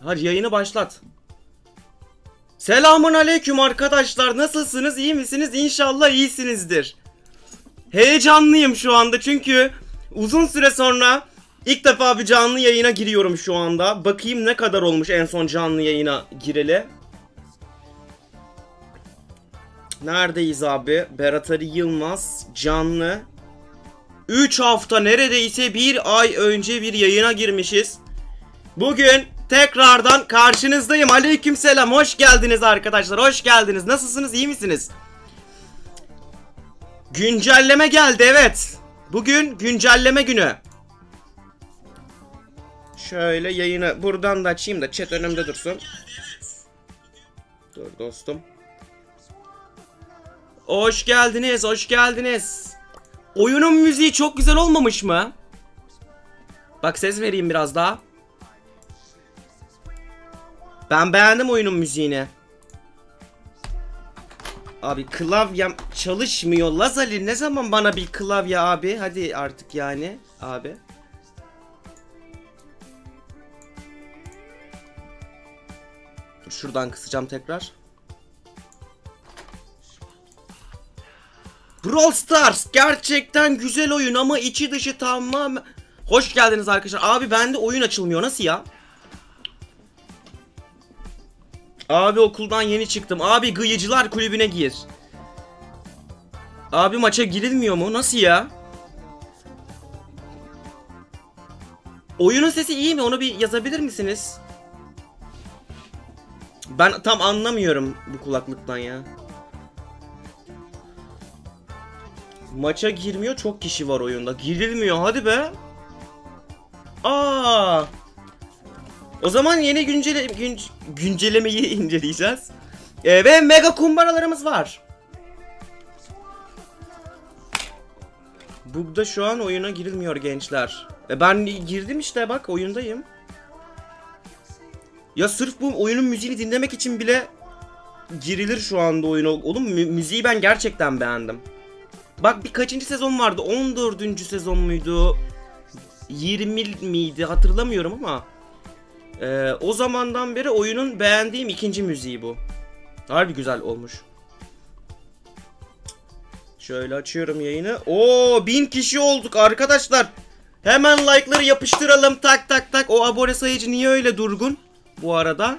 Hadi yayını başlat. Selamun aleyküm arkadaşlar. Nasılsınız? İyi misiniz? İnşallah iyisinizdir. Heyecanlıyım şu anda çünkü uzun süre sonra ilk defa bir canlı yayına giriyorum şu anda. Bakayım ne kadar olmuş en son canlı yayına gireli. Neredeyiz abi? Berat Ali Yılmaz canlı. 3 hafta neredeyse bir ay önce bir yayına girmişiz. Bugün tekrardan karşınızdayım. Aleykümselam. Hoş geldiniz arkadaşlar. Hoş geldiniz. Nasılsınız? İyi misiniz? Güncelleme geldi, evet. Bugün güncelleme günü. Şöyle yayını buradan da açayım da chat önümde dursun. Dur dostum. Hoş geldiniz. Hoş geldiniz. Oyunun müziği çok güzel olmamış mı? Bak ses vereyim biraz daha. Ben beğendim oyunun müziğini. Abi klavyem çalışmıyor. Lazali ne zaman bana bir klavye abi? Hadi artık yani abi. Dur şuradan kısacağım tekrar. Brawl Stars gerçekten güzel oyun ama içi dışı tamamen... Hoş geldiniz arkadaşlar. Abi bende oyun açılmıyor. Nasıl ya? Abi okuldan yeni çıktım. Abi gıyıcılar kulübüne gir. Abi maça girilmiyor mu? Nasıl ya? Oyunun sesi iyi mi? Onu bir yazabilir misiniz? Ben tam anlamıyorum bu kulaklıktan ya. Maça girmiyor. Çok kişi var oyunda. Girilmiyor. Hadi be. Aa. O zaman yeni güncellemeyi inceleyeceğiz. Ve mega kumbaralarımız var. Bug'da şu an oyuna girilmiyor gençler. Ben girdim işte, bak oyundayım. Ya sırf bu oyunun müziğini dinlemek için bile girilir şu anda oyuna. Oğlum müziği ben gerçekten beğendim. Bak bir kaçıncı sezon vardı? 14. sezon muydu? 20 miydi? Hatırlamıyorum ama. O zamandan beri oyunun beğendiğim ikinci müziği bu. Harbi güzel olmuş. Şöyle açıyorum yayını. Oo 1000 kişi olduk arkadaşlar. Hemen like'ları yapıştıralım. Tak tak tak. O abone sayıcı niye öyle durgun? Bu arada.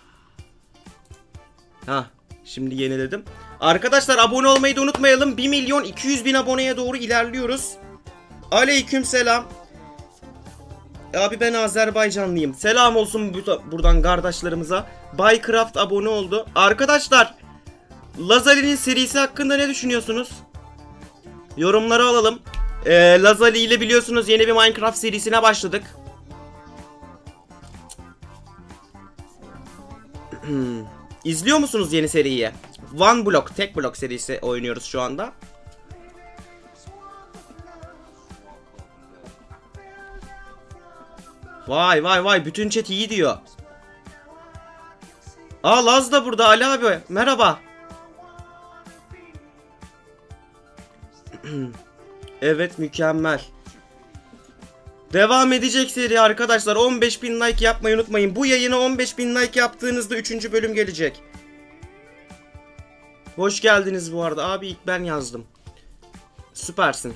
Ha, şimdi yeniledim. Arkadaşlar abone olmayı da unutmayalım. 1.200.000 aboneye doğru ilerliyoruz. Aleykümselam. Abi ben Azerbaycanlıyım. Selam olsun buradan kardeşlerimize. Bycraft abone oldu. Arkadaşlar, Lazali'nin serisi hakkında ne düşünüyorsunuz? Yorumları alalım. Lazali ile biliyorsunuz yeni bir Minecraft serisine başladık. İzliyor musunuz yeni seriyi? One Block, tek blok serisi oynuyoruz şu anda. Vay vay vay, bütün chat iyi diyor. Aa Laz da burada, Ali abi merhaba. Evet, mükemmel. Devam edecek seri arkadaşlar. 15.000 like yapmayı unutmayın. Bu yayına 15.000 like yaptığınızda 3. bölüm gelecek. Hoş geldiniz bu arada. Abi ilk ben yazdım. Süpersin.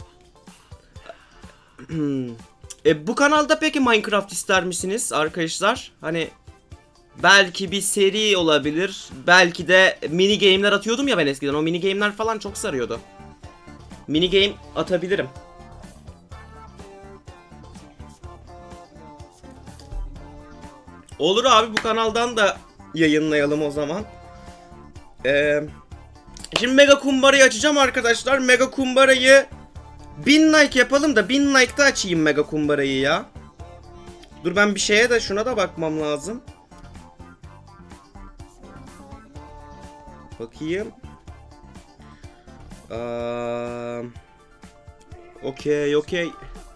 Bu kanalda peki Minecraft ister misiniz arkadaşlar? Hani belki bir seri olabilir. Belki de mini game'ler atıyordum ya ben eskiden. O mini game'ler falan çok sarıyordu. Mini game atabilirim. Olur abi, bu kanaldan da yayınlayalım o zaman. Şimdi mega kumbarayı açacağım arkadaşlar. Mega kumbarayı 1000 like yapalım da 1000 like'ta açayım mega kumbarayı ya. Dur ben bir şeye de şuna da bakmam lazım. Bakayım. Okey.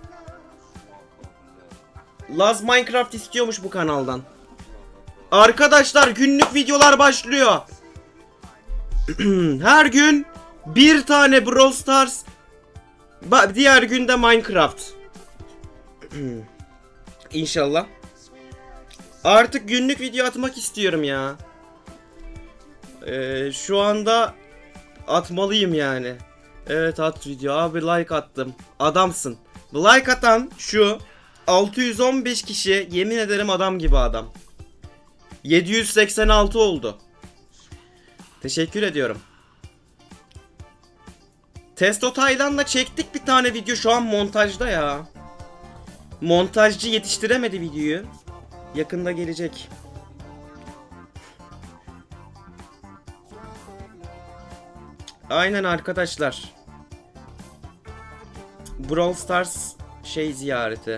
Laz Minecraft istiyormuş bu kanaldan. Arkadaşlar günlük videolar başlıyor. Her gün bir tane Brawl Stars, diğer günde Minecraft. İnşallah. Artık günlük video atmak istiyorum ya. Şu anda atmalıyım yani. Evet, at video. Abi like attım. Adamsın. Like atan şu 615 kişi, yemin ederim adam gibi adam. 786 oldu. Teşekkür ediyorum. Testo Tayland'la çektik bir tane video, şu an montajda ya. Montajcı yetiştiremedi videoyu. Yakında gelecek. Aynen arkadaşlar. Brawl Stars ziyareti.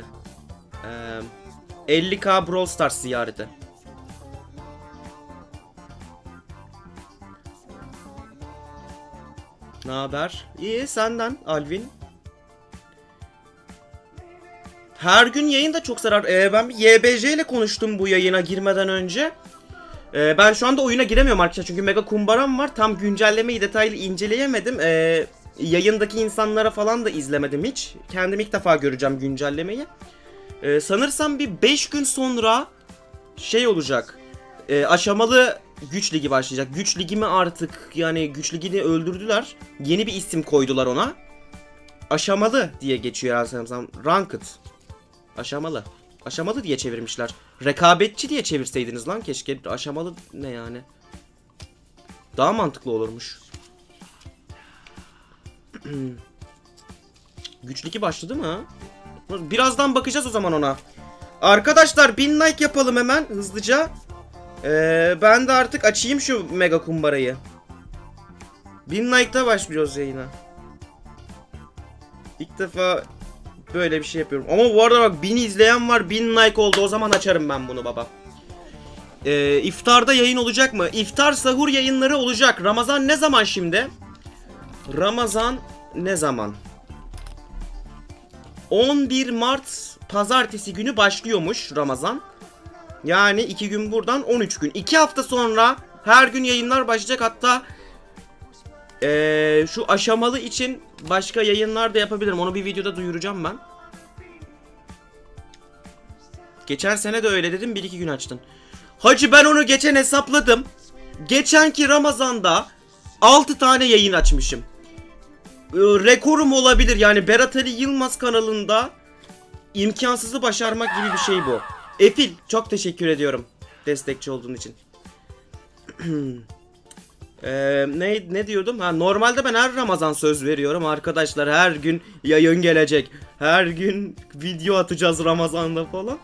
50k Brawl Stars ziyareti. Ne haber? İyi, senden Alvin. Her gün yayın da çok zarar. Ben bir YBJ ile konuştum bu yayına girmeden önce. Ben şu anda oyuna giremiyorum arkadaşlar çünkü mega kumbaram var. Tam güncellemeyi detaylı inceleyemedim. Yayındaki insanlara falan da izlemedim hiç. Kendim ilk defa göreceğim güncellemeyi. Sanırsam bir 5 gün sonra olacak. Aşamalı güç ligi başlayacak. Güç ligi mi artık, yani güç ligini öldürdüler. Yeni bir isim koydular ona. Aşamalı diye geçiyor sanırsam. Ranked. Aşamalı. Aşamalı diye çevirmişler. Rekabetçi diye çevirseydiniz lan keşke. Aşamalı ne yani? Daha mantıklı olurmuş. Güç ligi başladı mı? Birazdan bakacağız o zaman ona. Arkadaşlar 1000 like yapalım hemen hızlıca. Ben de artık açayım şu mega kumbarayı. 1000 like'ta başlıyoruz yayına. İlk defa böyle bir şey yapıyorum. Ama bu arada bak 1000 izleyen var, 1000 like oldu. O zaman açarım ben bunu baba. İftarda yayın olacak mı? İftar sahur yayınları olacak. Ramazan ne zaman şimdi? Ramazan ne zaman? 11 Mart pazartesi günü başlıyormuş Ramazan. Yani 2 gün buradan 13 gün. 2 hafta sonra her gün yayınlar başlayacak. Hatta şu aşamalı için başka yayınlar da yapabilirim. Onu bir videoda duyuracağım ben. Geçen sene de öyle dedim, 1-2 gün açtın. Hacı ben onu geçen hesapladım. Geçenki Ramazan'da 6 tane yayın açmışım. Rekorum olabilir yani, Berat Ali Yılmaz kanalında imkansızı başarmak gibi bir şey bu. Efil çok teşekkür ediyorum destekçi olduğun için. Ne diyordum? Normalde ben her Ramazan söz veriyorum arkadaşlar, her gün yayın gelecek, her gün video atacağız Ramazan'da falan.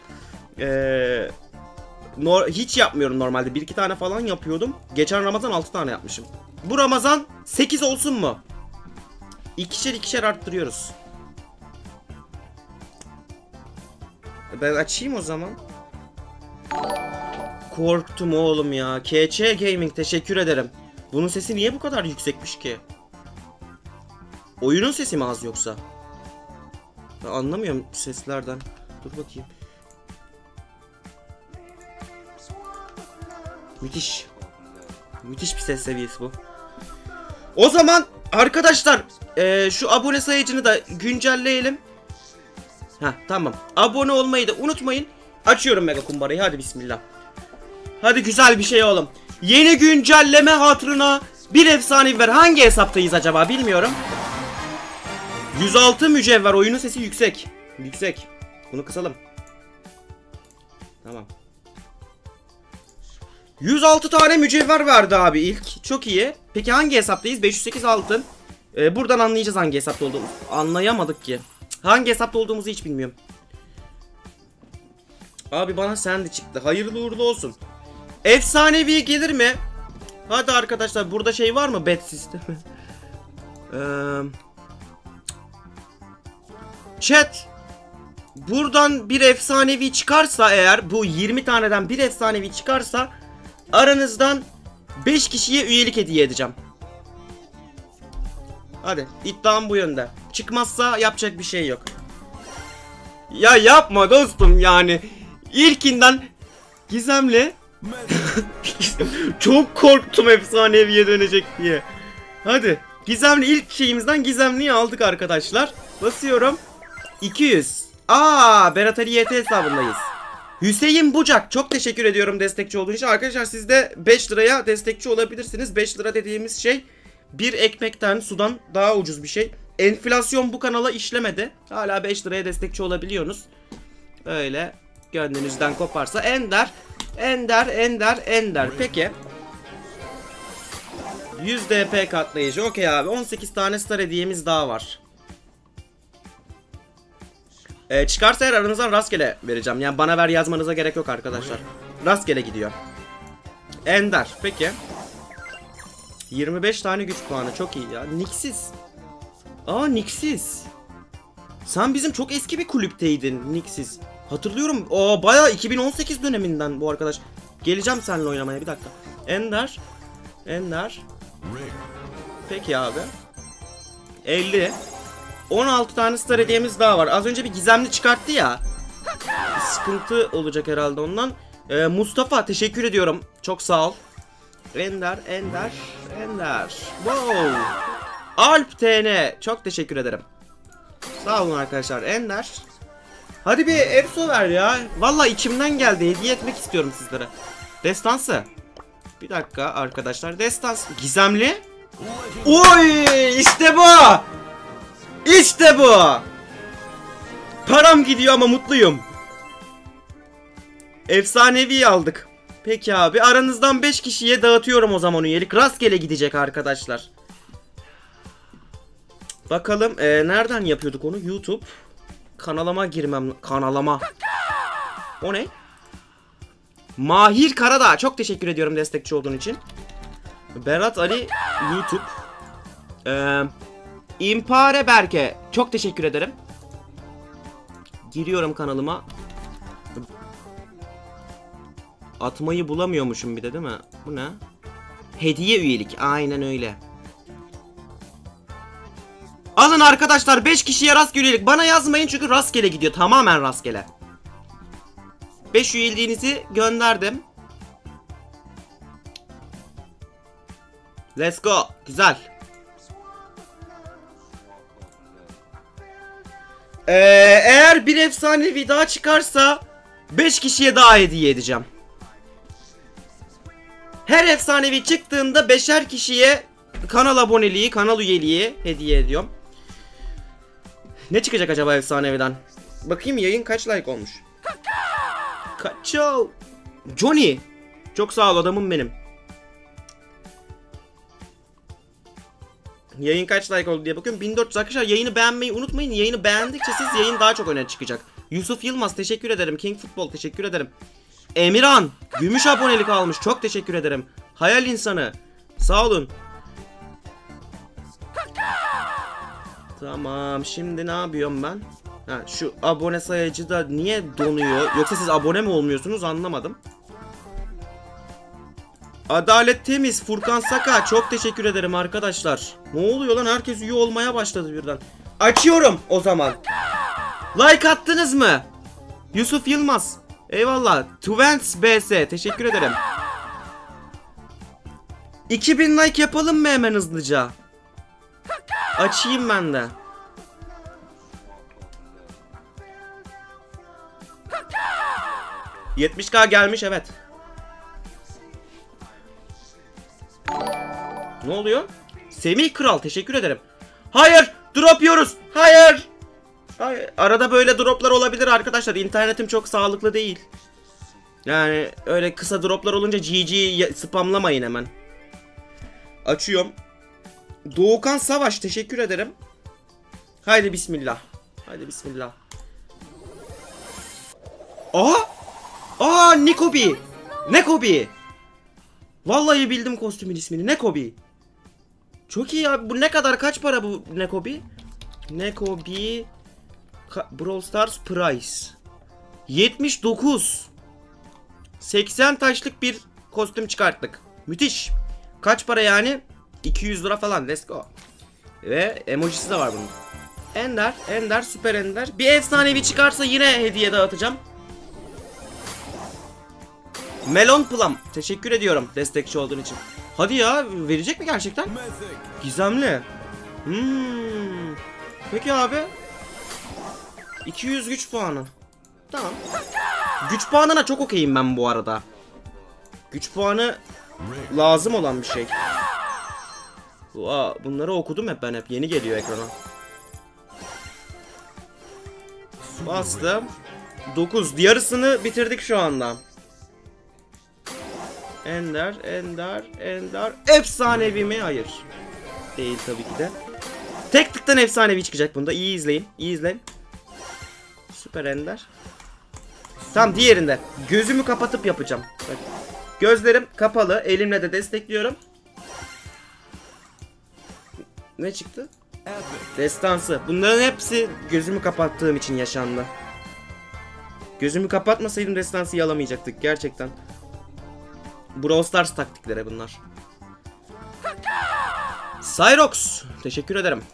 Hiç yapmıyorum normalde, 1-2 tane falan yapıyordum. Geçen Ramazan 6 tane yapmışım. Bu Ramazan 8 olsun mu? İkişer arttırıyoruz. Ben açayım o zaman. Korktum oğlum ya. KC Gaming teşekkür ederim. Bunun sesi niye bu kadar yüksekmiş ki? Oyunun sesi mi az yoksa? Ben anlamıyorum seslerden. Dur bakayım. Müthiş. Müthiş bir ses seviyesi bu. O zaman arkadaşlar şu abone sayıcını da güncelleyelim. Tamam. Abone olmayı da unutmayın. Açıyorum mega kumbarayı, hadi bismillah. Hadi güzel bir şey oğlum. Yeni güncelleme hatırına bir efsanevi ver. Hangi hesaptayız acaba bilmiyorum. 106 mücevher, oyunun sesi yüksek. Yüksek. Bunu kısalım. Tamam. 106 tane mücevher verdi abi ilk. Çok iyi. Peki hangi hesaptayız? 508 altın. Buradan anlayacağız hangi hesapta olduğumuzu. Anlayamadık ki. Hangi hesapta olduğumuzu hiç bilmiyorum. Abi bana Sandy çıktı. Hayırlı uğurlu olsun. Efsanevi gelir mi? Hadi arkadaşlar, burada şey var mı? Bet sistemi. Chat. Buradan bir efsanevi çıkarsa eğer, bu 20 taneden bir efsanevi çıkarsa aranızdan 5 kişiye üyelik hediye edeceğim. Hadi iddiam bu yönde. Çıkmazsa yapacak bir şey yok. Ya yapma dostum yani. İlkinden gizemli. Çok korktum efsaneviye dönecek diye. Hadi gizemli, ilk şeyimizden gizemliyi aldık arkadaşlar. Basıyorum. 200. Berat Ali YT hesabındayız. Hüseyin Bucak, çok teşekkür ediyorum destekçi olduğun için. Arkadaşlar siz de 5 liraya destekçi olabilirsiniz. 5 lira dediğimiz şey bir ekmekten, sudan daha ucuz bir şey. Enflasyon bu kanala işlemedi. Hala 5 liraya destekçi olabiliyorsunuz. Öyle gönlünüzden koparsa. Ender. Peki. 100 DP katlayıcı. Okey abi. 18 tane star hediyemiz daha var. Çıkarsa eğer aranızdan rastgele vereceğim. Yani bana ver yazmanıza gerek yok arkadaşlar. Rastgele gidiyor. Ender. Peki. 25 tane güç puanı. Çok iyi ya. Nix'siz. Aa, Nix'siz. Sen bizim çok eski bir kulüpteydin Nix'siz. Hatırlıyorum. Aa, bayağı 2018 döneminden bu arkadaş. Geleceğim seninle oynamaya, bir dakika. Ender. Peki abi. 50. 16 tane star hediyemiz daha var. Az önce bir gizemli çıkarttı ya. Sıkıntı olacak herhalde ondan. Mustafa teşekkür ediyorum. Çok sağ ol. Ender. Wow. Alp TN. Çok teşekkür ederim. Sağ olun arkadaşlar. Ender. Hadi bir Efso ver ya. Vallahi içimden geldi. Hediye etmek istiyorum sizlere. Destansı. Bir dakika arkadaşlar. Destans. Gizemli. Oy! İşte bu. İşte bu. Param gidiyor ama mutluyum. Efsanevi aldık. Peki abi. Aranızdan 5 kişiye dağıtıyorum o zaman üyelik. Rastgele gidecek arkadaşlar. Bakalım nereden yapıyorduk onu? YouTube. Kanalıma girmem. Kanalıma. O ne? Mahir Karadağ. Çok teşekkür ediyorum destekçi olduğun için. Berat Ali YouTube. İmpare Berke. Çok teşekkür ederim. Giriyorum kanalıma. Atmayı bulamıyormuşum bir de değil mi? Bu ne? Hediye üyelik. Aynen öyle. Alın arkadaşlar 5 kişiye rastgele üyelik. Bana yazmayın çünkü rastgele gidiyor. Tamamen rastgele. 5 üyeliğinizi gönderdim. Let's go. Güzel. Eğer bir efsanevi daha çıkarsa 5 kişiye daha hediye edeceğim. Her efsanevi çıktığında 5'er kişiye kanal aboneliği, kanal üyeliği hediye ediyorum. Ne çıkacak acaba efsaneviden? Bakayım yayın kaç like olmuş. Kaço. Johnny. Çok sağ ol adamım benim. Yayın kaç like oldu diye bakıyorum. 1400 arkadaşlar, yayını beğenmeyi unutmayın. Yayını beğendikçe siz yayın daha çok öne çıkacak. Yusuf Yılmaz teşekkür ederim. King Futbol teşekkür ederim. Emirhan gümüş abonelik almış. Çok teşekkür ederim. Hayal insanı. Sağ olun. Tamam, şimdi ne yapıyorum ben? Ha, şu abone sayıcı da niye donuyor? Yoksa siz abone mi olmuyorsunuz, anlamadım. Adalet Temiz, Furkan Saka çok teşekkür ederim arkadaşlar. Ne oluyor lan, herkes üye olmaya başladı birden. Açıyorum o zaman. Like attınız mı? Yusuf Yılmaz eyvallah. Twents BS teşekkür ederim. 2000 like yapalım mı hemen hızlıca? Açayım ben de. ...70k gelmiş, evet. Ne oluyor? Semih Kral teşekkür ederim. Hayır, drop yiyoruz. Hayır. Hayır. Arada böyle droplar olabilir arkadaşlar. İnternetim çok sağlıklı değil. Yani öyle kısa droplar olunca GG spamlamayın hemen. Açıyorum. Doğukan Savaş teşekkür ederim. Haydi bismillah. Haydi bismillah. Aa Nekobi. Nekobi. Vallahi bildim kostümün ismini. Nekobi. Çok iyi abi. Bu ne kadar, kaç para bu Nekobi? Nekobi Brawl Stars Price 79. 80 taşlık bir kostüm çıkarttık. Müthiş. Kaç para yani? 200 lira falan. Let's go. Ve emojisi de var bunun. Ender, süper Ender. Bir efsanevi çıkarsa yine hediye dağıtacağım. Melon Plum teşekkür ediyorum destekçi olduğun için. Hadi ya, verecek mi gerçekten? Gizemli. Peki abi. 200 güç puanı. Tamam. Güç puanına çok okeyim ben bu arada. Güç puanı lazım olan bir şey. Bunları okudum hep ben hep. Yeni geliyor ekrana. Bastım. 9. Yarısını bitirdik şu anda. Ender. Efsanevi mi? Hayır. Değil tabii ki de. Tek tıktan efsanevi çıkacak bunda. İyi izleyin. İyi izleyin. Süper Ender. Tamam, diğerinde. Gözümü kapatıp yapacağım. Bak. Gözlerim kapalı. Elimle de destekliyorum. Ne çıktı? Destansı. Bunların hepsi gözümü kapattığım için yaşandı. Gözümü kapatmasaydım destansıyı alamayacaktık gerçekten. Brawl Stars taktikleri bunlar. Cyrox. Teşekkür ederim.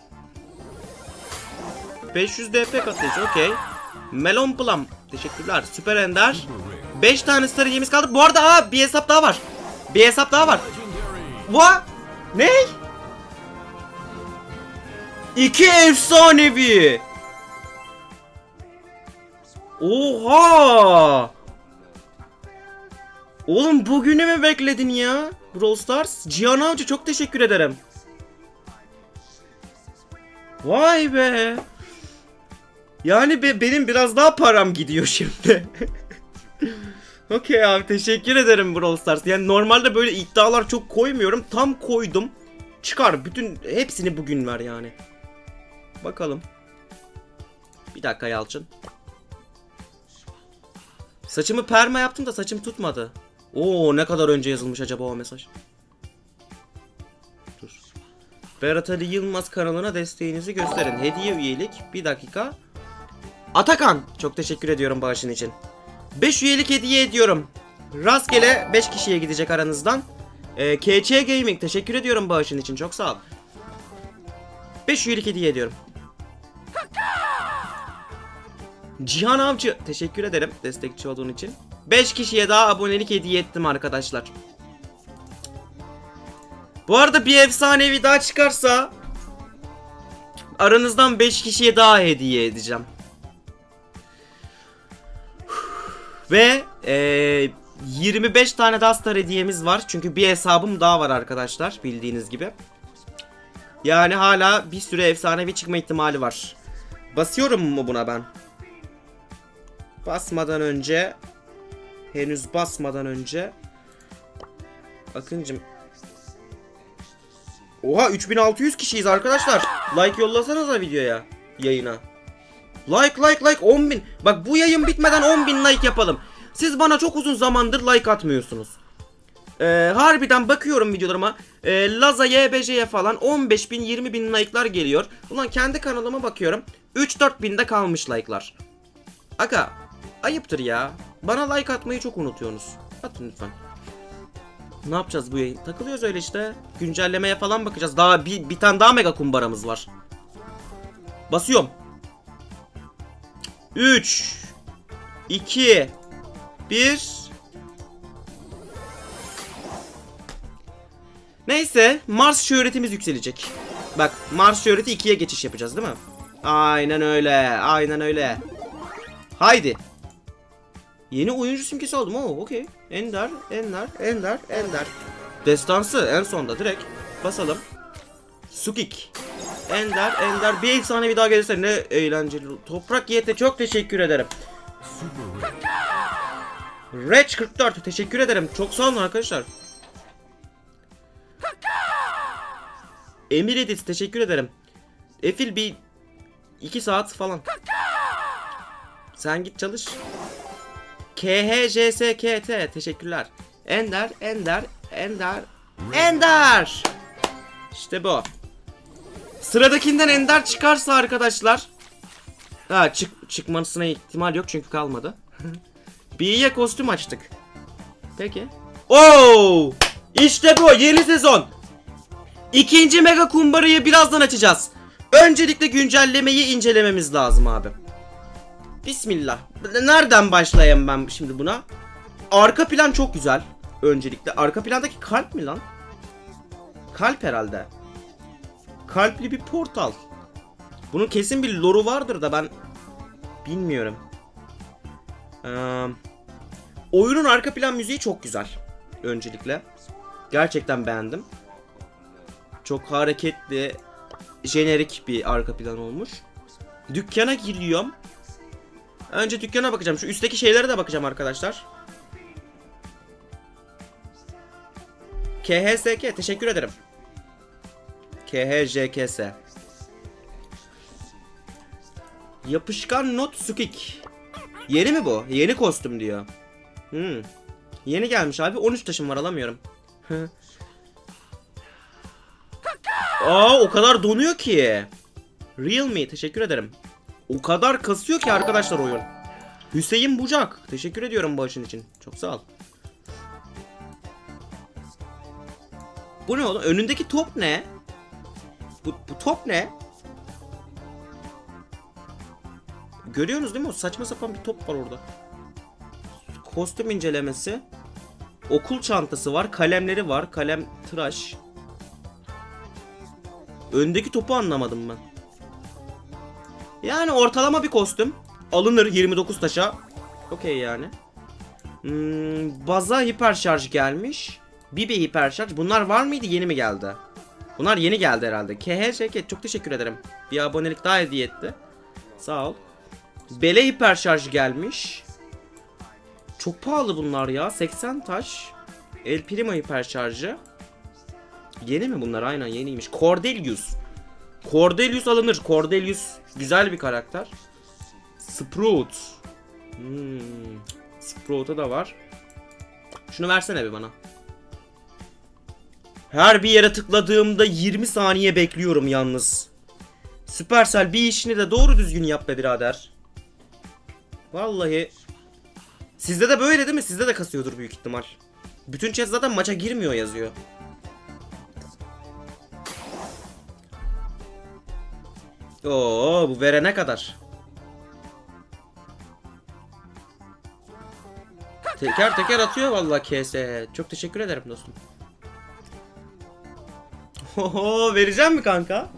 500 DP katlayıcı. Okey. Melon Plum. Teşekkürler. Süper Ender. 5 tane star hediyemiz kaldı. Bu arada bir hesap daha var. Bir hesap daha var. Ne? 2 efsanevi. Oha! Oğlum bugünü mü bekledin ya? Brawl Stars. Cihan Avcı çok teşekkür ederim. Vay be. Yani benim biraz daha param gidiyor şimdi. Okey abi, teşekkür ederim Brawl Stars. Yani normalde böyle iddialar çok koymuyorum. Tam koydum. Çıkar bütün hepsini bugün ver yani. Bakalım. Bir dakika Yalçın. Saçımı perma yaptım da saçım tutmadı. Oo, ne kadar önce yazılmış acaba o mesaj? Dur. Berat Ali Yılmaz kanalına desteğinizi gösterin. Hediye üyelik. Bir dakika. Atakan. Çok teşekkür ediyorum bağışın için. 5 üyelik hediye ediyorum. Rastgele 5 kişiye gidecek aranızdan. KC Gaming. Teşekkür ediyorum bağışın için. Çok sağ ol. 5 üyelik hediye ediyorum. Cihan Avcı. Teşekkür ederim destekçi olduğun için. 5 kişiye daha abonelik hediye ettim arkadaşlar. Bu arada bir efsanevi daha çıkarsa aranızdan 5 kişiye daha hediye edeceğim. Ve 25 tane daha star hediyemiz var. Çünkü bir hesabım daha var arkadaşlar, bildiğiniz gibi. Yani hala bir süre efsanevi çıkma ihtimali var. Basıyorum mu buna ben? Basmadan önce, henüz basmadan önce Akıncım. Oha, 3600 kişiyiz arkadaşlar. Like yollasanıza videoya, yayına. Like 10.000. Bak, bu yayın bitmeden 10.000 like yapalım. Siz bana çok uzun zamandır like atmıyorsunuz. Harbiden bakıyorum videolarıma. Laza YBC'ye falan 15.000 20.000 like'lar geliyor. Ulan kendi kanalıma bakıyorum. 3-4 binde kalmış like'lar. Aga, ayıptır ya. Bana like atmayı çok unutuyorsunuz. Atın lütfen. Ne yapacağız bu yayın? Takılıyoruz öyle işte. Güncellemeye falan bakacağız. Daha bir tane daha mega kumbaramız var. Basıyorum. 3 2 1. Neyse, Mars şöhretimiz yükselecek. Bak, Mars şöhreti 2'ye geçiş yapacağız değil mi? Aynen öyle. Aynen öyle. Haydi. Yeni oyuncu simgesi aldım. Oo, okey. Ender. Destansı en sonda direkt basalım. Sukik. Ender. Bir efsanevi daha gelirse ne eğlenceli. Toprak Yiğit'e çok teşekkür ederim. Reç 44 teşekkür ederim. Çok sağ olun arkadaşlar. Emir Edis teşekkür ederim. Efil bir 2 saat falan. Sen git çalış. KHJSKT teşekkürler. Ender. İşte bu. Sıradakinden Ender çıkarsa arkadaşlar. Çıkmasına ihtimal yok çünkü kalmadı. B'ye kostüm açtık. Peki. Oo! İşte bu, yeni sezon. İkinci mega kumbarayı birazdan açacağız. Öncelikle güncellemeyi incelememiz lazım abi. Bismillah. Nereden başlayayım ben şimdi buna? Arka plan çok güzel. Öncelikle arka plandaki kalp mi lan? Kalp herhalde. Kalpli bir portal. Bunun kesin bir lore'u vardır da ben bilmiyorum. Oyunun arka plan müziği çok güzel. Öncelikle. Gerçekten beğendim. Çok hareketli, jenerik bir arka plan olmuş. Dükkana giriyorum. Önce dükkana bakacağım. Şu üstteki şeylere de bakacağım arkadaşlar. KHSK teşekkür ederim. KHJKS. Yapışkan not sukik. Yeni mi bu? Yeni kostüm diyor. Yeni gelmiş abi. 13 taşım var, alamıyorum. Aa, o kadar donuyor ki. Real me teşekkür ederim. O kadar kasıyor ki arkadaşlar oyun. Hüseyin Bucak teşekkür ediyorum bağışın için. Çok sağ ol. Bu ne oğlum? Önündeki top ne? Bu top ne? Görüyorsunuz değil mi? O saçma sapan bir top var orada. Kostüm incelemesi. Okul çantası var. Kalemleri var. Kalem tıraş. Öndeki topu anlamadım ben. Yani ortalama bir kostüm. Alınır 29 taşa. Okey yani. Baza hiperşarj gelmiş. Bibi hiperşarj. Bunlar var mıydı? Yeni mi geldi? Bunlar yeni geldi herhalde. KHSK çok teşekkür ederim. Bir abonelik daha hediye etti. Sağ ol. Bele hiperşarj gelmiş. Çok pahalı bunlar ya. 80 taş. El Primo hiperşarjı. Yeni mi bunlar? Aynen yeniymiş. Cordelius. Cordelius alınır. Cordelius güzel bir karakter. Sprout. Sprout'a da var. Şunu versene bir bana. Her bir yere tıkladığımda 20 saniye bekliyorum yalnız. Supercell bir işini de doğru düzgün yap be birader. Vallahi. Sizde de böyle değil mi? Sizde de kasıyordur büyük ihtimal. Bütün chat zaten maça girmiyor yazıyor. Oo, bu verene kadar. Teker teker atıyor vallahi KS. Çok teşekkür ederim dostum. Oho, vereceğim mi kanka?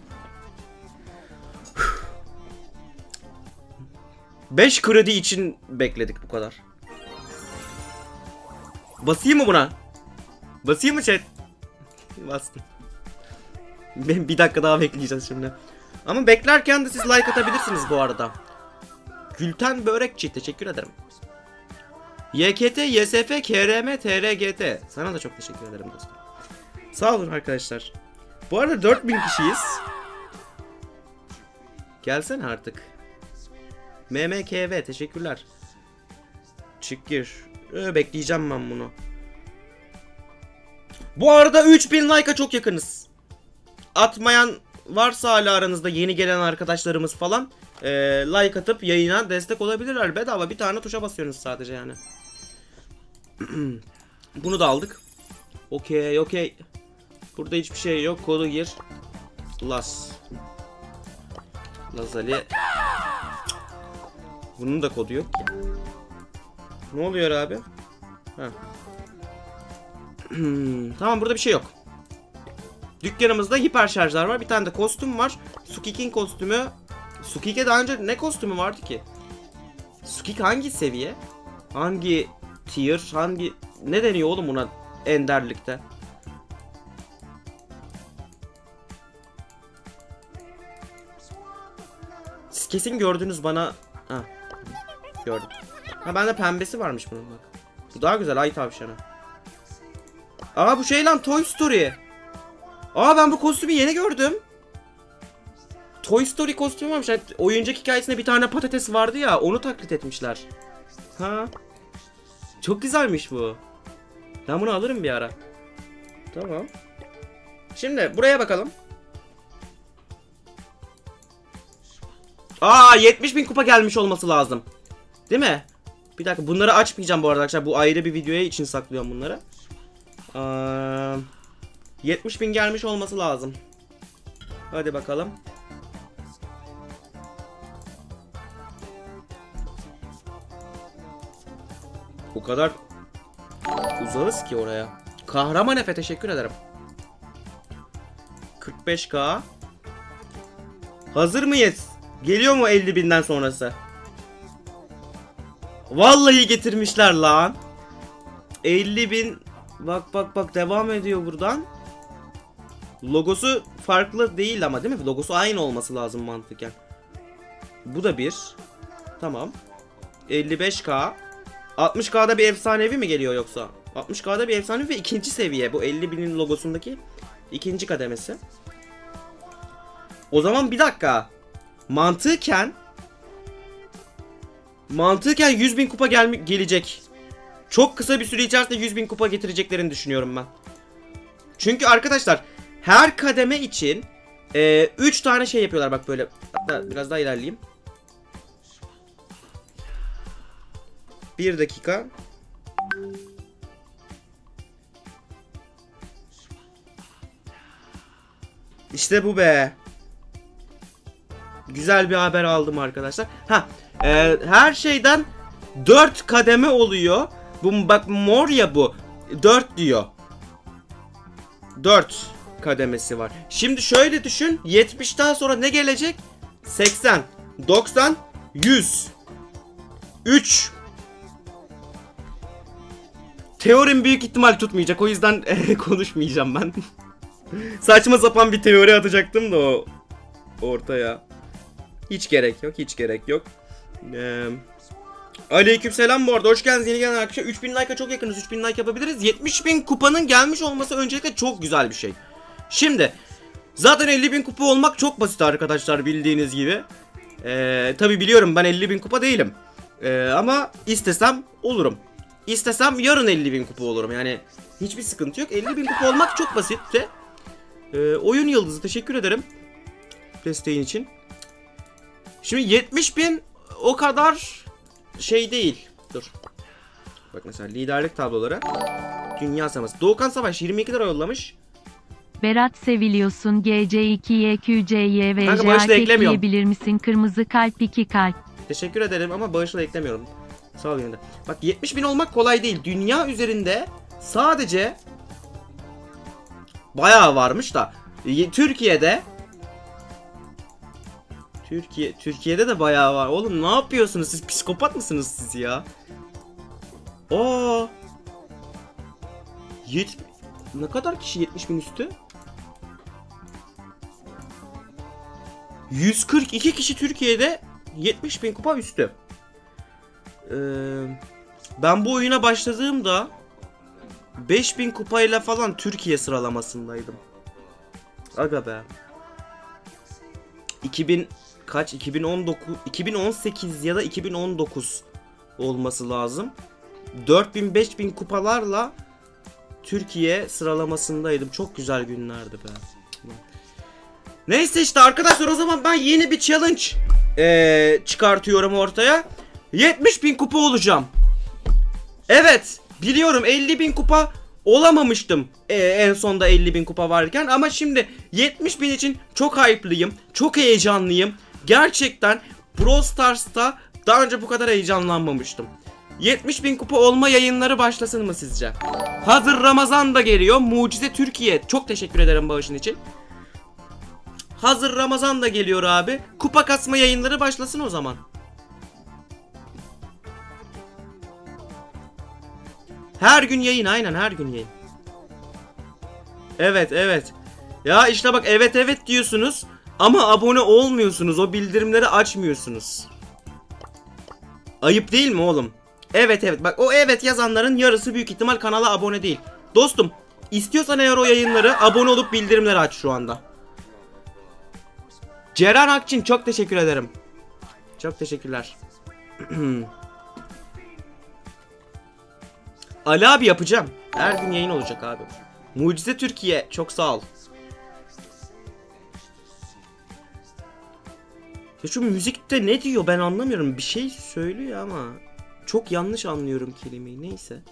5 kredi için bekledik bu kadar. Basayım mı buna? Basayım mı chat? Bastım. Ben bir dakika daha bekleyeceğiz şimdi. Ama beklerken de siz like atabilirsiniz bu arada. Gülten Börekçi teşekkür ederim. YKT, YSF, KRM, TRGT. Sana da çok teşekkür ederim dostum. Sağ olun arkadaşlar. Bu arada 4000 kişiyiz. Gelsene artık. MMKV teşekkürler. Çıkır. Bekleyeceğim ben bunu. Bu arada 3000 like'a çok yakınız. Atmayan varsa hala aranızda yeni gelen arkadaşlarımız falan, like atıp yayına destek olabilirler. Bedava bir tane tuşa basıyorsunuz sadece yani. Bunu da aldık. Okey. Burada hiçbir şey yok. Kodu gir. Lazali. Bunun da kodu yok ki. Ne oluyor abi? Tamam, burada bir şey yok. Dükkanımızda hiper şarjlar var. Bir tane de kostüm var. Sukik'in kostümü. Sukik'e daha önce ne kostümü vardı ki? Sukik hangi seviye? Hangi tier? Ne deniyor oğlum buna enderlikte? Siz kesin gördünüz bana. Gördüm. Bende pembesi varmış bunun bak. Bu daha güzel, ay tavşanı. Bu şey lan, Toy Story. Ben bu kostümü yeni gördüm. Toy Story kostümü varmış. Yani oyuncak hikayesinde bir tane patates vardı ya, onu taklit etmişler. Çok güzelmiş bu. Ben bunu alırım bir ara. Tamam. Şimdi buraya bakalım. 70.000 kupa gelmiş olması lazım. Değil mi? Bir dakika, bunları açmayacağım bu arada arkadaşlar. Bu ayrı bir videoya için saklıyorum bunları. 70.000 gelmiş olması lazım. Hadi bakalım. O kadar uzağız ki oraya. Kahraman Efe teşekkür ederim. 45k. Hazır mıyız? Geliyor mu 50.000'den sonrası? Vallahi getirmişler lan. 50.000. Bak devam ediyor buradan. Logosu farklı değil ama değil mi? Logosu aynı olması lazım mantıken. Bu da bir. Tamam. 55k. 60k'da bir efsanevi mi geliyor yoksa? 60k'da bir efsanevi ve ikinci seviye. Bu 50.000'in logosundaki ikinci kademesi. O zaman bir dakika. Mantıken 100.000 kupa gelecek. Çok kısa bir süre içerisinde 100.000 kupa getireceklerini düşünüyorum ben. Çünkü arkadaşlar her kademe için 3 tane şey yapıyorlar bak böyle. Hatta biraz daha ilerleyeyim. 1 dakika. İşte bu be. Güzel bir haber aldım arkadaşlar. Her şeyden 4 kademe oluyor. Bu bak mor ya bu. 4 diyor. 4 kademesi var. Şimdi şöyle düşün. 70'ten sonra ne gelecek? 80, 90, 100. 3. Teorim büyük ihtimal tutmayacak. O yüzden konuşmayacağım ben. Saçma sapan bir teori atacaktım da o ortaya. Hiç gerek yok. Hiç gerek yok. Aleykümselam bu arada. Hoş geldiniz yeni gelen arkadaşlar. 3000 like'a çok yakınız. 3000 like yapabiliriz. 70.000 kupanın gelmiş olması öncelikle çok güzel bir şey. Şimdi zaten 50.000 kupa olmak çok basit arkadaşlar bildiğiniz gibi. Tabi biliyorum ben 50.000 kupa değilim. Ama istesem olurum. İstesem yarın 50.000 kupa olurum. Yani hiçbir sıkıntı yok. 50.000 kupa olmak çok basitti. Oyun yıldızı teşekkür ederim. Desteğin için. Şimdi 70.000 o kadar şey değil. Dur. Bak mesela liderlik tabloları. Dünya savaşı. Doğukan Savaş 22 lira yollamış. Berat seviliyorsun GC2YQCY ve Kanka, bağışla eklemiyorum. ekleyebilir misin? Kırmızı kalp 2 kalp. Teşekkür ederim ama bağışla eklemiyorum. Sağ ol yine de. Bak 70.000 olmak kolay değil. Dünya üzerinde sadece bayağı varmış da Türkiye'de de bayağı var. Oğlum ne yapıyorsunuz? Siz psikopat mısınız siz ya? Ne kadar kişi 70.000 üstü? 142 kişi Türkiye'de 70.000 kupa üstü. Ben bu oyuna başladığımda 5.000 kupayla falan Türkiye sıralamasındaydım. Aga be. 2018 ya da 2019 olması lazım. 4.000-5.000 kupalarla Türkiye sıralamasındaydım. Çok güzel günlerdi be. Neyse işte arkadaşlar, o zaman ben yeni bir challenge çıkartıyorum ortaya. 70.000 kupa olacağım. Evet biliyorum, 50.000 kupa olamamıştım en sonda 50.000 kupa varken, ama şimdi 70.000 için çok hype'lıyım, çok heyecanlıyım. Gerçekten Brawl Stars'ta daha önce bu kadar heyecanlanmamıştım. 70.000 kupa olma yayınları başlasın mı sizce? Hazır Ramazan da geliyor. Mucize Türkiye, çok teşekkür ederim bağışın için. Hazır Ramazan da geliyor abi. Kupa kasma yayınları başlasın o zaman. Her gün yayın, aynen her gün yayın. Evet evet. Ya işte bak, evet evet diyorsunuz ama abone olmuyorsunuz. O bildirimleri açmıyorsunuz. Ayıp değil mi oğlum? Evet evet, bak o evet yazanların yarısı büyük ihtimal kanala abone değil. Dostum, istiyorsan eğer o yayınları, abone olup bildirimleri aç şu anda. Ceren Akçin, çok teşekkür ederim. Çok teşekkürler. Ali abi yapacağım. Her gün yayın olacak abi. Mucize Türkiye, çok sağ ol. Ya şu müzikte ne diyor ben anlamıyorum. Bir şey söylüyor ama çok yanlış anlıyorum kelimeyi. Neyse.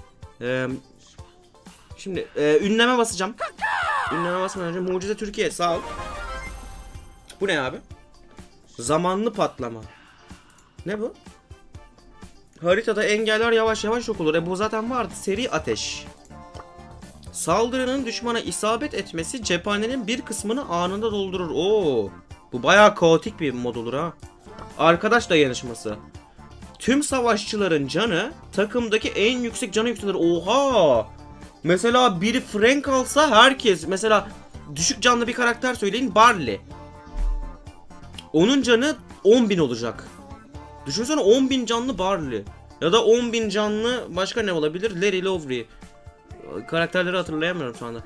Şimdi ünleme basacağım. Ünleme basmadan önce Mucize Türkiye, sağ ol. Bu ne abi? Zamanlı patlama. Ne bu? Haritada engeller yavaş yavaş yok olur. Bu zaten vardı. Seri ateş. Saldırının düşmana isabet etmesi cephanenin bir kısmını anında doldurur. Oo, bu bayağı kaotik bir mod olur ha. Arkadaş dayanışması. Tüm savaşçıların canı takımdaki en yüksek canı yükselir. Oha! Mesela biri Frank alsa herkes. Mesela düşük canlı bir karakter söyleyin. Barley. Onun canı 10.000 olacak. Düşünsene 10.000 canlı Barley. Ya da 10.000 canlı başka ne olabilir? Larry Lowry. Karakterleri hatırlayamıyorum şu anda.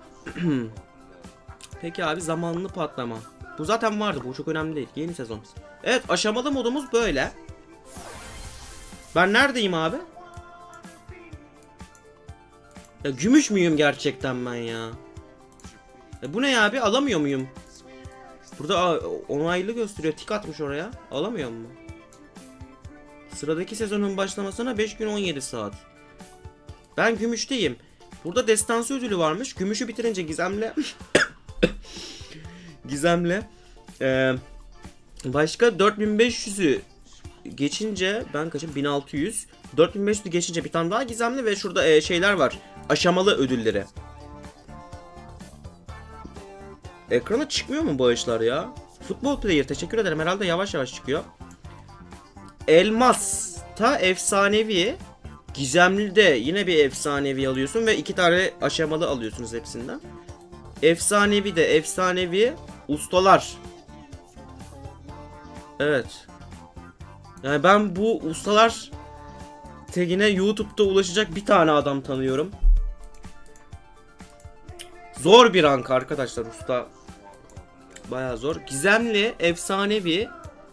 Peki abi, zamanlı patlama. Bu zaten vardı. Bu çok önemli değil. Yeni sezon. Evet, aşamalı modumuz böyle. Ben neredeyim abi? Ya gümüş müyüm gerçekten ben ya? Bu ne abi? Alamıyor muyum? Burada onaylı gösteriyor. Tik atmış oraya. Alamıyor mu? Sıradaki sezonun başlamasına 5 gün 17 saat. Ben gümüşteyim. Burada destansı ödülü varmış. Gümüşü bitirince Gizem'le başka 4500'ü geçince ben kaçım? 1600. 4500'ü geçince bir tane daha Gizem'li ve şurada şeyler var. Aşamalı ödülleri. Ekrana çıkmıyor mu bağışlar ya? Futbol player, teşekkür ederim. Herhalde yavaş yavaş çıkıyor. Elmas'ta efsanevi. Gizemli de yine bir efsanevi alıyorsun ve 2 tane aşamalı alıyorsunuz hepsinden. Efsanevi de efsanevi ustalar. Evet. Yani ben bu ustalar tagine YouTube'da ulaşacak bir tane adam tanıyorum. Zor bir rank arkadaşlar, usta. Bayağı zor. Gizemli, efsanevi.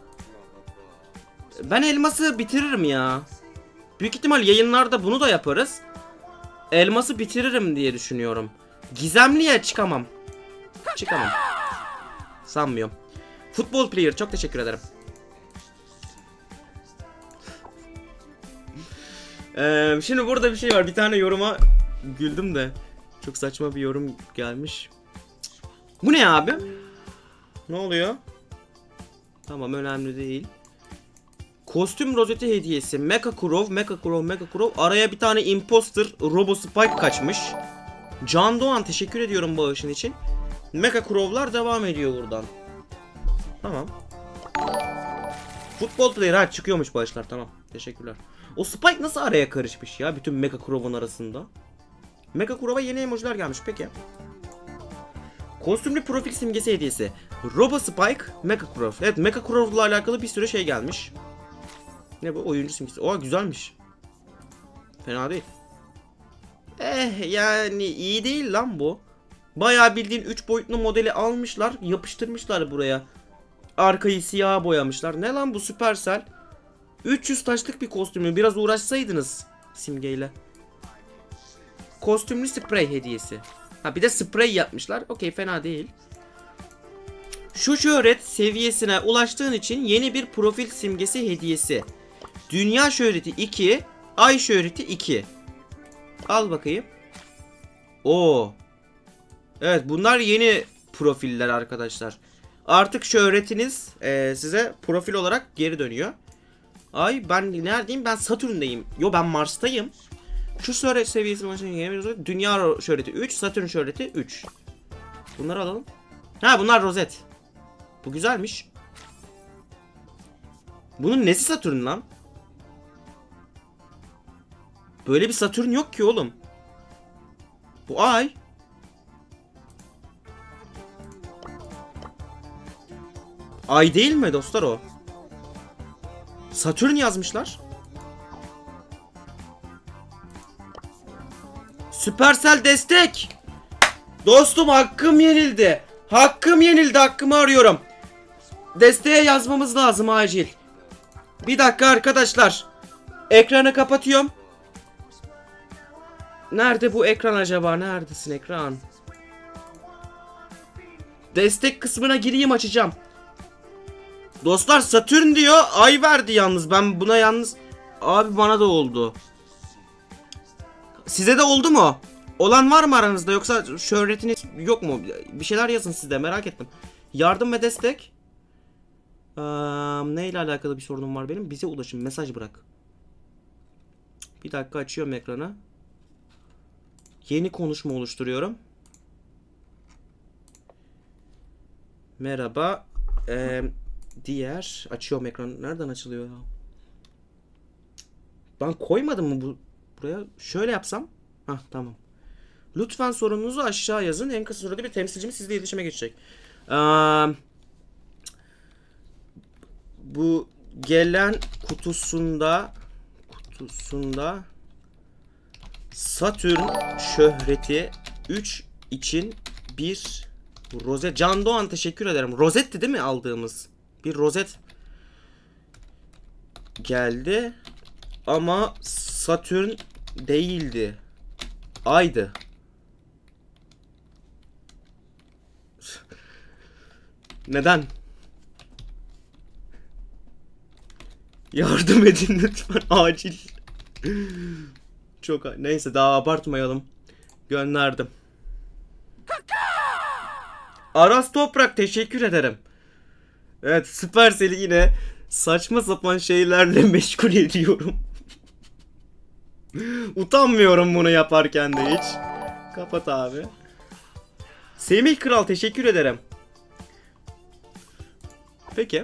Ben elması bitiririm ya. Büyük ihtimal yayınlarda bunu da yaparız. Elması bitiririm diye düşünüyorum. Gizemliye çıkamam. Çıkamam. Sanmıyorum. Futbol player, çok teşekkür ederim. Şimdi burada bir şey var. Bir tane yoruma güldüm de. Çok saçma bir yorum gelmiş. Bu ne abi? Ne oluyor? Tamam, önemli değil. Kostüm rozeti hediyesi. Mecha Kurov. Araya bir tane imposter Robo Spike kaçmış. Can Doğan, teşekkür ediyorum bağışın için. Mecha Kurov'lar devam ediyor buradan. Tamam. Futbol player, ha çıkıyormuş bağışlar, tamam. Teşekkürler. O Spike nasıl araya karışmış ya bütün Mecha Kurov'un arasında? Mecha Kurov'a yeni emojiler gelmiş peki. Kostümlü profil simgesi hediyesi. Robo Spike, Mecha Kurov. Evet, Mecha Kurov'la alakalı bir sürü şey gelmiş. Ne bu? Oyuncu simgesi. Oha, güzelmiş. Fena değil. Yani iyi değil lan bu. Bayağı bildiğin 3 boyutlu modeli almışlar, yapıştırmışlar buraya. Arkayı siyaha boyamışlar. Ne lan bu, Supercell? 300 taşlık bir kostümü. Biraz uğraşsaydınız simgeyle. Kostümlü sprey hediyesi. Ha, bir de sprey yapmışlar. Okey, fena değil. Şu şöhret seviyesine ulaştığın için yeni bir profil simgesi hediyesi. Dünya şöhreti 2, ay şöhreti 2. Al bakayım. Oo. Evet, bunlar yeni profiller arkadaşlar. Artık şöhretiniz size profil olarak geri dönüyor. Ay, ben neredeyim? Ben Satürn'deyim. Yo, ben Mars'tayım. Şu şöhret seviyesine ulaşan yeni bir dünya şöhreti 3, Satürn şöhreti 3. Bunları alalım. Ha, bunlar rozet. Bu güzelmiş. Bunun nesi Satürn lan? Böyle bir Satürn yok ki oğlum. Bu ay. Ay değil mi dostlar o? Satürn yazmışlar. Supercell destek. Dostum, hakkım yenildi. Hakkım yenildi. Hakkımı arıyorum. Desteğe yazmamız lazım acil. Bir dakika arkadaşlar. Ekranı kapatıyorum. Nerede bu ekran acaba? Neredesin ekran? Destek kısmına gireyim, açacağım. Dostlar, Satürn diyor. Ay verdi yalnız. Ben buna yalnız... Abi bana da oldu. Size de oldu mu? Olan var mı aranızda, yoksa şöhretiniz yok mu? Bir şeyler yazın siz de, merak ettim. Yardım ve destek. Neyle alakalı bir sorunum var benim? Bize ulaşın, mesaj bırak. Bir dakika, açıyorum ekranı. Yeni konuşma oluşturuyorum. Merhaba. Diğer açıyorum ekranı. Nereden açılıyor ya? Ben koymadım mı bu buraya? Şöyle yapsam. Hah, tamam. Lütfen sorununuzu aşağı yazın. En kısa sürede bir temsilcimiz sizle iletişime geçecek. Bu gelen kutusunda Satürn şöhreti 3 için bir rozet. Can Doğan teşekkür ederim. Rozetti değil mi aldığımız? Bir rozet geldi. Ama Satürn değildi. Aydı. Neden? Yardım edin lütfen, acil. Çok neyse, daha abartmayalım. Gönderdim. Aras Toprak teşekkür ederim. Evet, Supercell'i yine saçma sapan şeylerle meşgul ediyorum. Utanmıyorum bunu yaparken de hiç. Kapat abi. Semih Kral teşekkür ederim. Peki.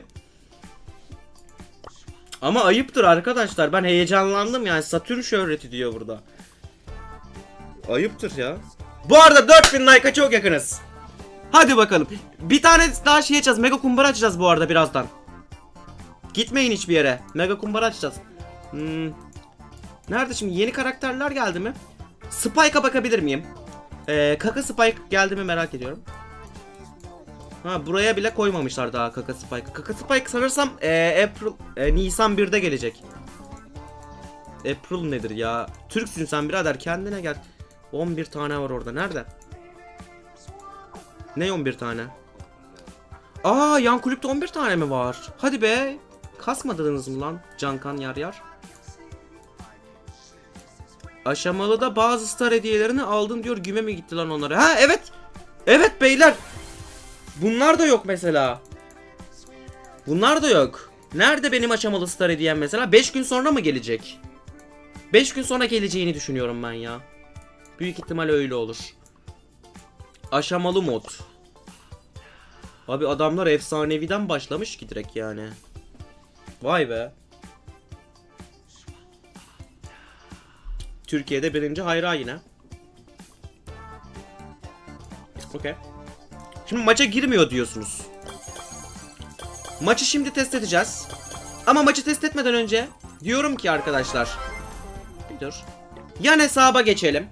Ama ayıptır arkadaşlar. Ben heyecanlandım yani. Satürn şöhreti diyor burada. Ayıptır ya. Bu arada 4000 like'a çok yakınız. Hadi bakalım. Bir tane daha şey açacağız. Mega kumbara açacağız bu arada birazdan. Gitmeyin hiçbir yere. Mega kumbara açacağız. Nerede şimdi? Yeni karakterler geldi mi? Spike'a bakabilir miyim? Kaka Spike geldi mi merak ediyorum. Ha, buraya bile koymamışlar daha Kaka Spike. Kaka Spike sanırsam Nisan 1'de gelecek. April nedir ya? Türksün sen birader, kendine gel. 11 tane var orada. Nerede? Ne 11 tane? Aa, yan kulüpte 11 tane mi var? Hadi be. Kasmadınız mı lan? Cankan yar yar. Aşamalıda bazı star hediyelerini aldın diyor. Güme mi gitti lan onlara? Ha evet. Evet beyler. Bunlar da yok mesela. Bunlar da yok. Nerede benim aşamalı star hediyem mesela? 5 gün sonra mı gelecek? 5 gün sonra geleceğini düşünüyorum ben ya. Büyük ihtimal öyle olur. Aşamalı mod. Abi adamlar efsaneviden başlamış ki direkt yani. Vay be. Türkiye'de birinci hayra yine. Okey. Şimdi maça girmiyor diyorsunuz. Maçı şimdi test edeceğiz. Ama maçı test etmeden önce diyorum ki arkadaşlar. Bir dur. Yan hesaba geçelim.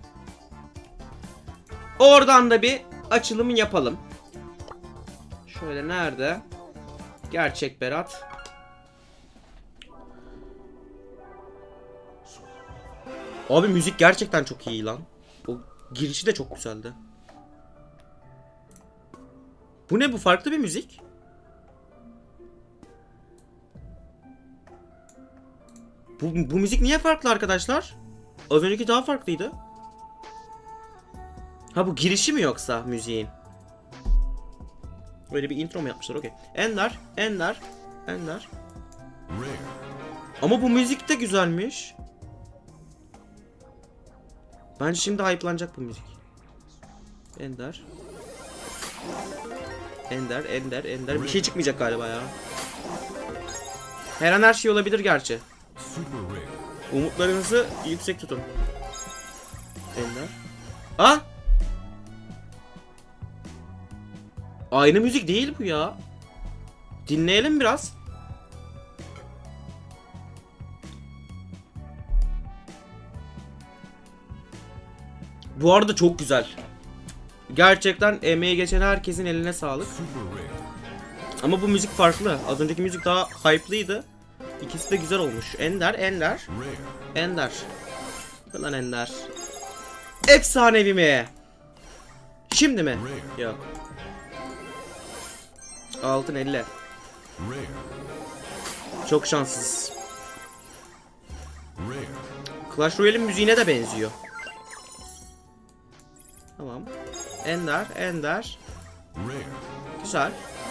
Oradan da bir açılımı yapalım. Şöyle nerede? Gerçek Berat. Abi müzik gerçekten çok iyi lan. O girişi de çok güzeldi. Bu ne, bu farklı bir müzik? Bu müzik niye farklı arkadaşlar? Az önceki daha farklıydı. Ha, bu girişi mi yoksa müziğin? Böyle bir intro mu yapmışlar? Okey. Ender. Ama bu müzik de güzelmiş. Bence şimdi hype'lanacak bu müzik. Ender. Bir şey çıkmayacak galiba ya. Her an her şey olabilir gerçi. Umutlarınızı yüksek tutun. Ender. Ah! Aynı müzik değil bu ya. Dinleyelim biraz. Bu arada çok güzel. Gerçekten emeği geçen herkesin eline sağlık. Ama bu müzik farklı. Az önceki müzik daha hype'lıydı. İkisi de güzel olmuş. Ender. Lan Ender. Efsanevi mi? Şimdi mi? Yok. Altın 50. Çok şanssız. Clash Royale'in müziğine de benziyor. Tamam. Ender. Güzel.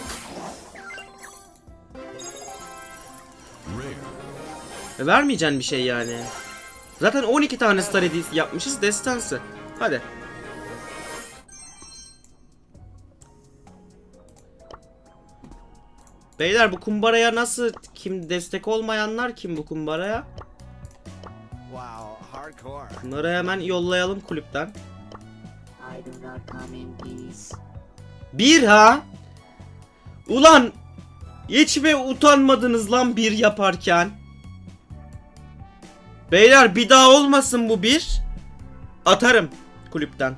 Vermeyeceksin bir şey yani. Zaten 12 tane star hediyesi yapmışız, destansı. Hadi. Beyler bu kumbaraya nasıl, kim destek olmayanlar kim bu kumbaraya? Bunları hemen yollayalım kulüpten. Bir ha? Ulan hiç mi utanmadınız lan bir yaparken? Beyler bir daha olmasın bu bir. Atarım kulüpten.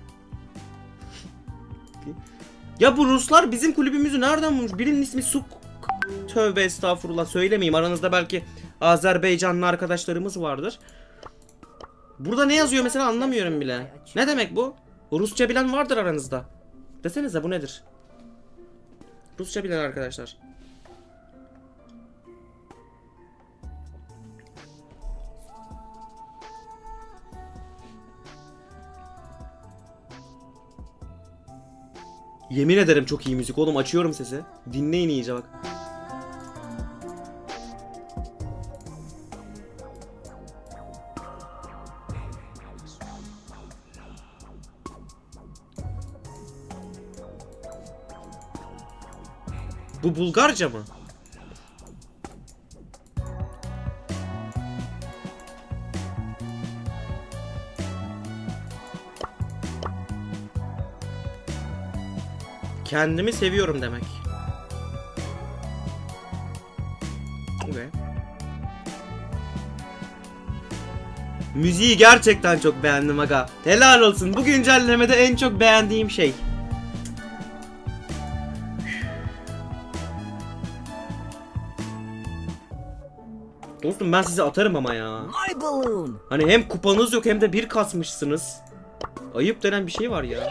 Ya bu Ruslar bizim kulübümüzü nereden bulmuş? Birinin ismi Suk. Tövbe estağfurullah, söylemeyeyim. Aranızda belki Azerbaycanlı arkadaşlarımız vardır. Burada ne yazıyor mesela anlamıyorum bile. Ne demek bu? Rusça bilen vardır aranızda. Desenize bu nedir? Rusça bilen arkadaşlar. Yemin ederim çok iyi müzik oğlum, açıyorum sesi. Dinleyin iyice bak. Bu Bulgarca mı? Kendimi seviyorum demek. Okay. Müziği gerçekten çok beğendim aga. Helal olsun. Bu güncellemede en çok beğendiğim şey. Dostum ben size atarım ama ya. Hani hem kupanız yok hem de bir kasmışsınız. Ayıp denen bir şey var ya.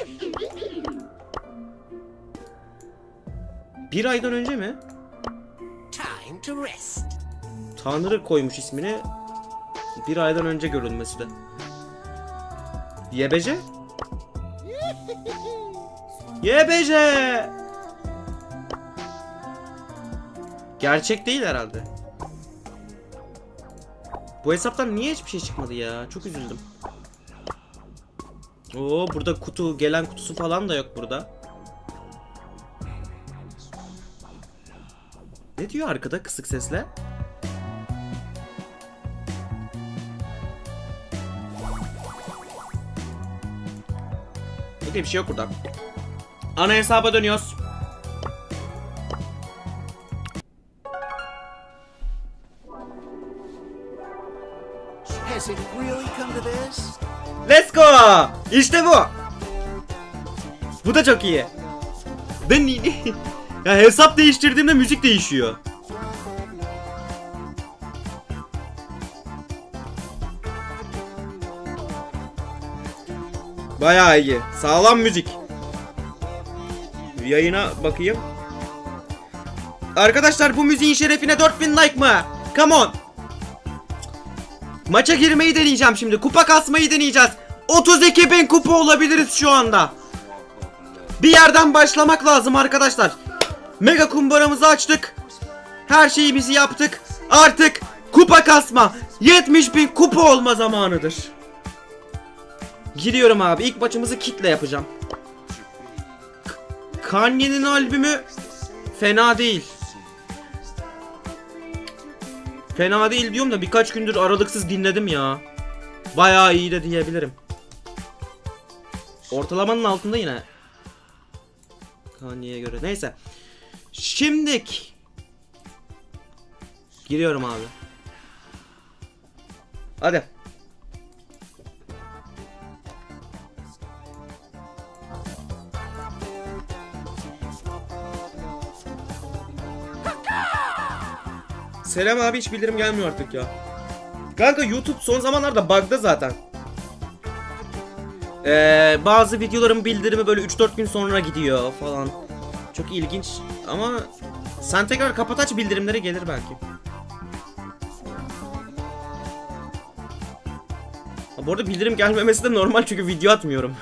Bir aydan önce mi? Tanrı koymuş ismini. Bir aydan önce görülmesi de. YBC? YBC! Gerçek değil herhalde. Bu hesaptan niye hiçbir şey çıkmadı ya? Çok üzüldüm. Oo, burada kutu, gelen kutusu falan da yok burada. Ne diyor arkada kısık sesle? Okey, bir şey yok burada. Ana hesaba dönüyoruz. Let's go! İşte bu. Bu da çok iyi. Ben ya hesap değiştirdiğimde müzik değişiyor. Bayağı iyi. Sağlam müzik. Yayına bakayım. Arkadaşlar bu müziğin şerefine 4000 like mı? Come on. Maça girmeyi deneyeceğim şimdi. Kupa kasmayı deneyeceğiz. 32.000 kupa olabiliriz şu anda. Bir yerden başlamak lazım arkadaşlar. Mega kumbaramızı açtık. Her şeyimizi yaptık. Artık kupa kasma. 70.000 kupa olma zamanıdır. Giriyorum abi. İlk maçımızı kitle yapacağım. Kanye'nin albümü fena değil. Fena değil diyorum da birkaç gündür aralıksız dinledim ya. Bayağı iyi de diyebilirim. Ortalamanın altında yine. Kanye'ye göre. Neyse. Şimdik. Giriyorum abi. Hadi. Selam abi, hiç bildirim gelmiyor artık ya. Kanka YouTube son zamanlarda bug'da zaten. Bazı videoların bildirimi böyle 3-4 gün sonra gidiyor falan. Çok ilginç ama sen tekrar kapat aç, bildirimleri gelir belki. Ha, bu arada bildirim gelmemesi de normal çünkü video atmıyorum.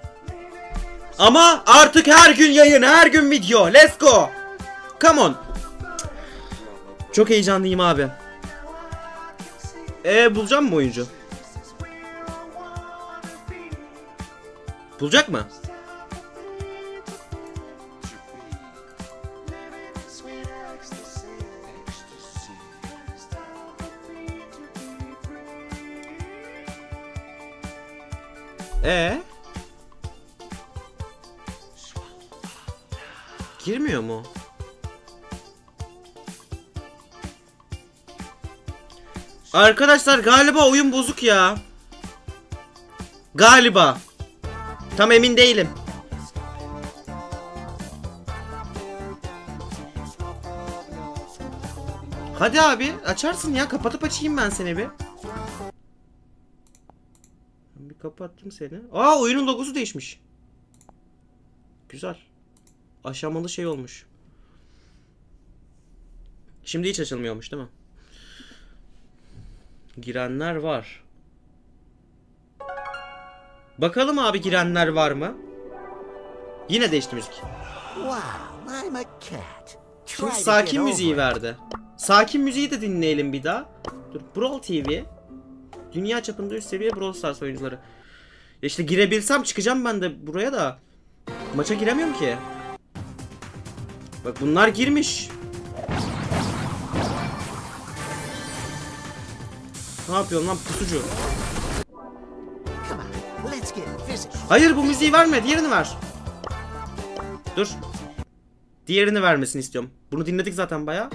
Ama artık her gün yayın, her gün video. Let's go. Come on. Çok heyecanlıyım abi. Bulacağım mı oyuncu? Bulacak mı? Girmiyor mu? Arkadaşlar galiba oyun bozuk ya. Galiba. Tam emin değilim. Hadi abi açarsın ya, kapatıp açayım ben seni bir. Bir kapattım seni. Aa, oyunun logosu değişmiş. Güzel. Aşamalı şey olmuş. Şimdi hiç açılmıyormuş değil mi? Girenler var. Bakalım abi, girenler var mı? Yine değişti müzik. Şimdi sakin müziği verdi. Sakin müziği de dinleyelim bir daha. Dur, Brawl TV. Dünya çapında üst seviye Brawl Stars oyuncuları. Ya işte girebilsem çıkacağım ben de buraya da. Maça giremiyorum ki. Bak bunlar girmiş. Ne yapıyorsun lan pusucu? Hayır, bu müziği verme, diğerini ver. Dur. Diğerini vermesini istiyorum. Bunu dinledik zaten bayağı.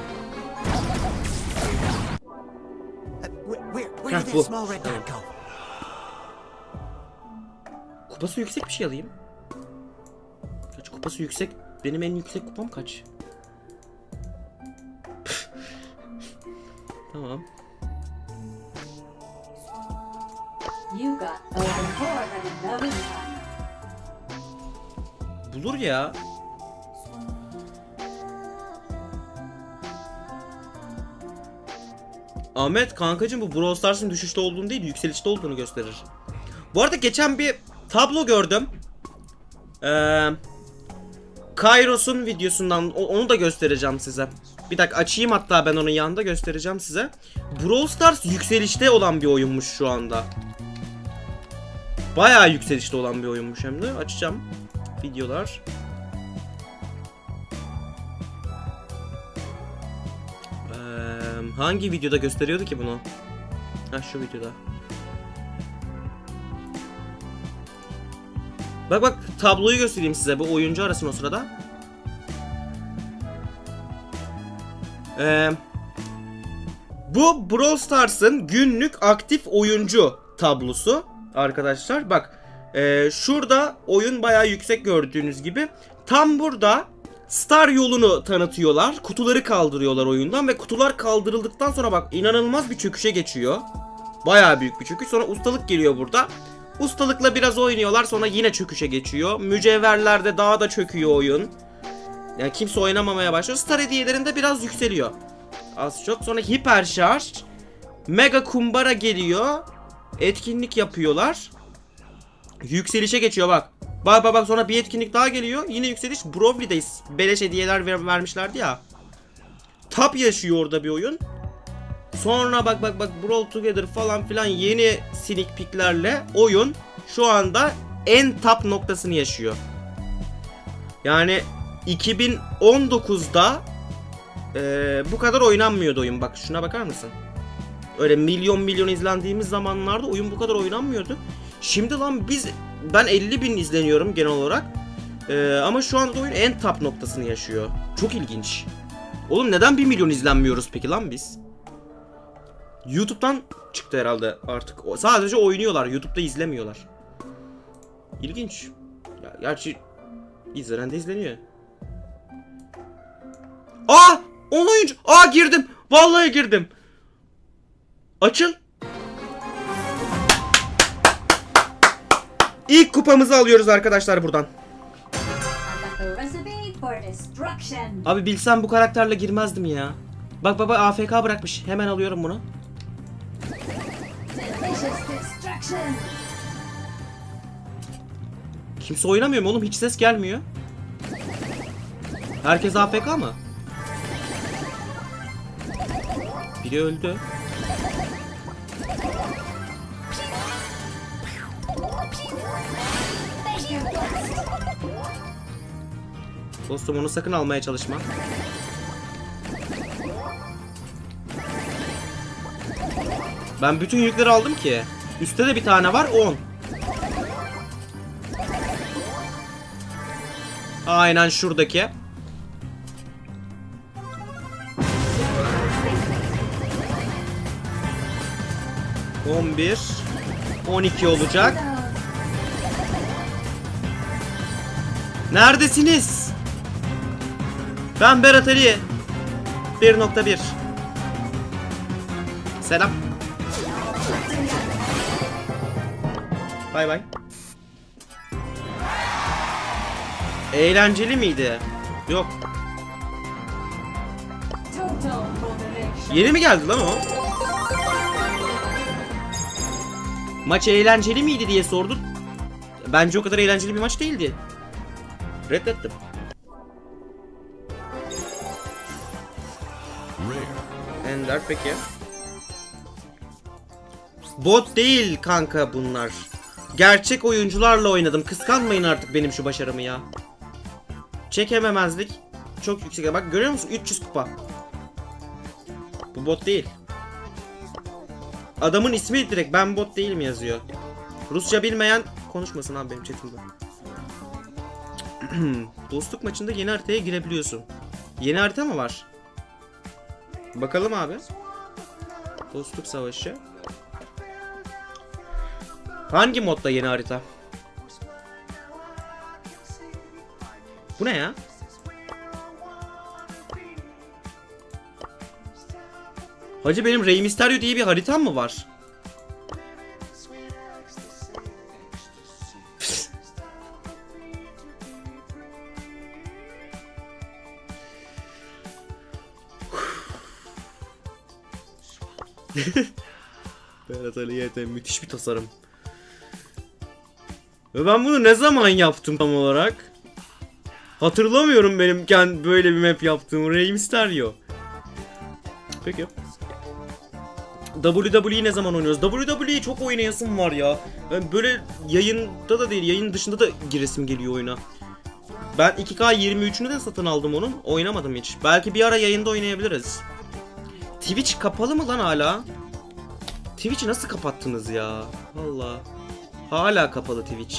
Heh, bu. Tamam. Kupası yüksek bir şey alayım. Kaç kupası yüksek? Benim en yüksek kupam kaç? Tamam. Bulur ya. Ahmet kankacığım, bu Brawl Stars'ın düşüşte olduğunu değil, yükselişte olduğunu gösterir. Bu arada geçen bir tablo gördüm. Kairos'un videosundan, onu da göstereceğim size. Bir dakika açayım, hatta ben onun yanında göstereceğim size. Brawl Stars yükselişte olan bir oyunmuş şu anda. Bayağı yükselişte olan bir oyunmuş hem de. Açacağım videolar. Hangi videoda gösteriyordu ki bunu? Ha, şu videoda. Bak bak, tabloyu göstereyim size. Bu oyuncu arasın o sırada. Bu Brawl Stars'ın günlük aktif oyuncu tablosu arkadaşlar. Bak şurada oyun bayağı yüksek gördüğünüz gibi. Tam burada Star yolunu tanıtıyorlar. Kutuları kaldırıyorlar oyundan ve kutular kaldırıldıktan sonra bak inanılmaz bir çöküşe geçiyor. Bayağı büyük bir çöküş. Sonra ustalık geliyor burada. Ustalıkla biraz oynuyorlar, sonra yine çöküşe geçiyor. Mücevherlerde daha da çöküyor oyun. Yani kimse oynamamaya başlıyor. Star hediyelerinde biraz yükseliyor. Az çok. Sonra hiper şarj, mega kumbara geliyor. Etkinlik yapıyorlar. Yükselişe geçiyor bak. Bak bak bak, sonra bir etkinlik daha geliyor. Yine yükseliş. Brawley'deyiz. Beleş hediyeler vermişlerdi ya. Tap yaşıyor orada bir oyun. Sonra bak bak bak, Brawl Together falan filan yeni sneak peek'lerle oyun şu anda en top noktasını yaşıyor. Yani 2019'da bu kadar oynanmıyordu oyun. Bak şuna bakar mısın? Öyle milyon izlendiğimiz zamanlarda oyun bu kadar oynanmıyordu. Şimdi lan ben 50.000 izleniyorum genel olarak. Ama şu anda da oyun en top noktasını yaşıyor. Çok ilginç. Oğlum neden 1 milyon izlenmiyoruz peki lan biz? YouTube'dan çıktı herhalde artık. Sadece oynuyorlar. YouTube'da izlemiyorlar. İlginç. Ya, gerçi izlenen de izleniyor. Aa! 10 oyuncu. Aa, girdim. Vallahi girdim. Açıl. İlk kupamızı alıyoruz arkadaşlar buradan. Abi bilsem bu karakterle girmezdim ya. Bak baba, AFK bırakmış. Hemen alıyorum bunu. Kimse oynamıyor mu oğlum? Hiç ses gelmiyor. Herkes AFK mı? Biri öldü. Dostum, onu sakın almaya çalışma. Ben bütün yükleri aldım ki. Üstte de bir tane var, 10. Aynen şuradaki. ...11... ...12 olacak. Neredesiniz? Ben Berat Ali. 1.1. Selam. Bay bay. Eğlenceli miydi? Yok. Yeni mi geldi lan o? Maç eğlenceli miydi diye sordun. Bence o kadar eğlenceli bir maç değildi. Reddettim. Ender peki. Bot değil kanka bunlar. Gerçek oyuncularla oynadım. Kıskanmayın artık benim şu başarımı ya. Çekememezlik çok yüksek. Bak görüyor musun? 300 kupa. Bu bot değil. Adamın ismi direkt ben bot değilim yazıyor. Rusça bilmeyen konuşmasın abi benim chatimde. Dostluk maçında yeni haritaya girebiliyorsun. Yeni harita mı var? Bakalım abi. Dostluk savaşı. Hangi modda yeni harita? Bu ne ya? Hacı benim Rey Mysterio diye bir haritam mı var? Berat Ali YT müthiş bir tasarım. Ve ben bunu ne zaman yaptım tam olarak? Hatırlamıyorum benim böyle bir map yaptığımı. Rey Mysterio. Peki. WWE ne zaman oynuyoruz? WWE'yi çok oynayasım var ya. Ben böyle yayında da değil, yayın dışında da giresim geliyor oyuna. Ben 2K 23'ünü de satın aldım onun. Oynamadım hiç. Belki bir ara yayında oynayabiliriz. Twitch kapalı mı lan hala? Twitch'i nasıl kapattınız ya? Vallahi. Hala kapalı Twitch.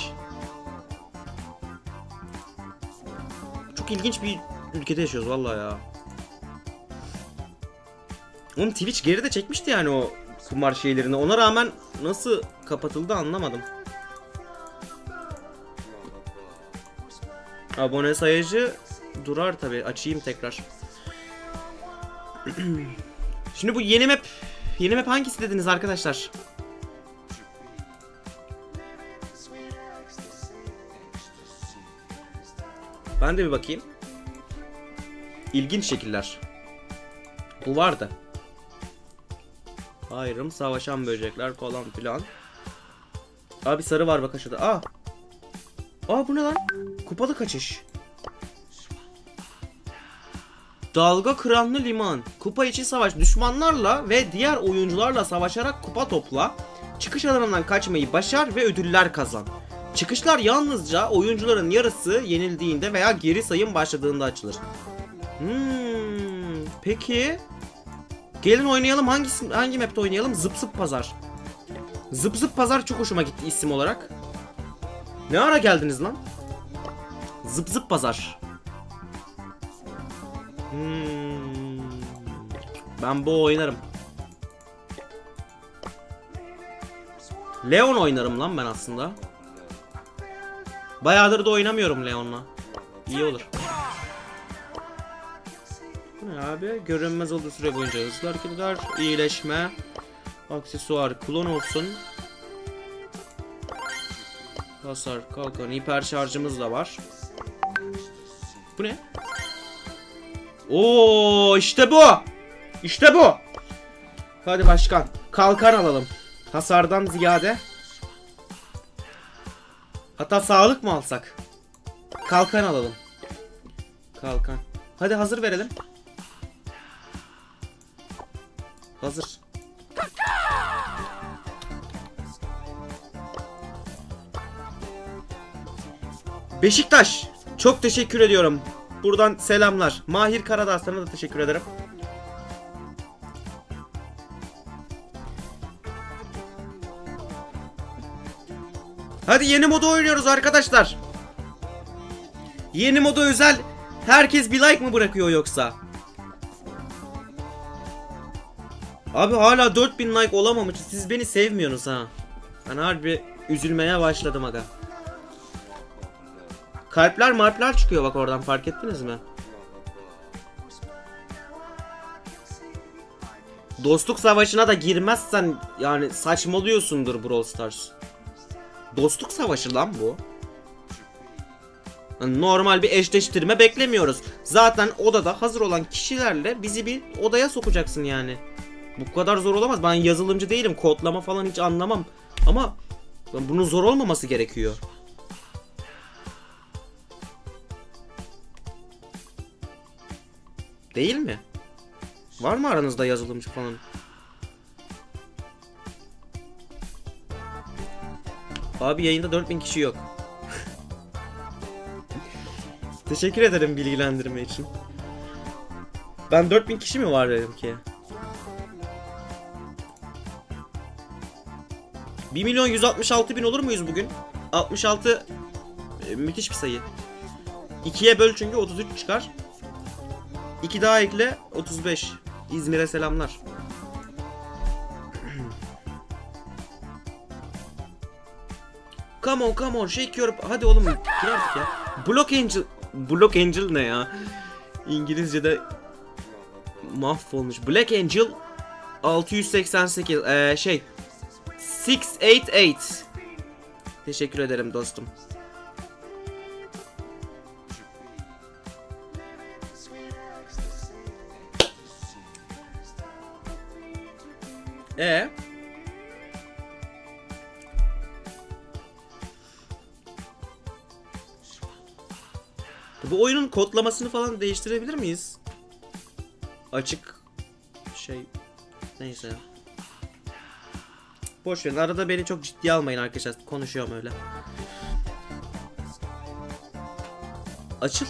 Çok ilginç bir ülkede yaşıyoruz vallahi ya. Oğlum Twitch geride çekmişti yani o kumar şeylerini. Ona rağmen nasıl kapatıldı anlamadım. Abone sayıcı durar tabi. Açayım tekrar. Şimdi bu yeni map hangisi dediniz arkadaşlar? Ben de bir bakayım. İlginç şekiller. Bu vardı. Ayrım, savaşan böcekler falan filan. Abi sarı var bak aşağıda. Aa bu ne lan? Kupalı kaçış. Dalga kıranlı liman. Kupa için savaş. Düşmanlarla ve diğer oyuncularla savaşarak kupa topla. Çıkış alanından kaçmayı başar ve ödüller kazan. Çıkışlar yalnızca oyuncuların yarısı yenildiğinde veya geri sayım başladığında açılır. Peki. Gelin oynayalım. Hangi map'te oynayalım? Zıp zıp pazar. Zıp zıp pazar çok hoşuma gitti isim olarak. Ne ara geldiniz lan? Zıp zıp pazar. Ben bu oynarım. Leon oynarım lan ben aslında. Bayağıdır da oynamıyorum Leon'la. İyi olur. Bu ne abi? Görünmez olduğu süre boyunca hızlı hareket eder. İyileşme. Aksesuar klon olsun. Hasar, kalkan, hiper şarjımız da var. Bu ne? Oo işte bu. İşte bu. Hadi başkan. Kalkan alalım. Hasardan ziyade. Hatta sağlık mı alsak? Kalkan alalım. Kalkan. Hadi hazır verelim. Hazır. Beşiktaş. Çok teşekkür ediyorum. Buradan selamlar. Mahir Karadağ da teşekkür ederim. Hadi yeni modu oynuyoruz arkadaşlar. Yeni moda özel herkes bir like mı bırakıyor yoksa? Abi hala 4000 like olamamış. Siz beni sevmiyorsunuz ha. Ben harbi üzülmeye başladım aga. Kalpler marplar çıkıyor bak oradan, fark ettiniz mi? Dostluk savaşına da girmezsen yani saçmalıyorsundur Brawl Stars. Dostluk savaşı lan bu. Normal bir eşleştirme beklemiyoruz. Zaten odada hazır olan kişilerle bizi bir odaya sokacaksın yani. Bu kadar zor olamaz. Ben yazılımcı değilim. Kodlama falan hiç anlamam. Ama bunun zor olmaması gerekiyor. Değil mi? Var mı aranızda yazılımcı falan? Abi yayında 4000 kişi yok. Teşekkür ederim bilgilendirme için. Ben 4000 kişi mi var dedim ki? 1.166.000 olur muyuz bugün? 66 müthiş bir sayı. 2'ye böl çünkü 33 çıkar. 2 daha ekle 35. İzmir'e selamlar. Come on come on shake your... Hadi oğlum gir artık ya. Block Angel... Block Angel ne ya? İngilizce'de mahvolmuş. Black Angel 688 688. Teşekkür ederim dostum. Bu oyunun kodlamasını falan değiştirebilir miyiz? Açık neyse. Boş verin, arada beni çok ciddiye almayın arkadaşlar, konuşuyorum öyle. Açıl.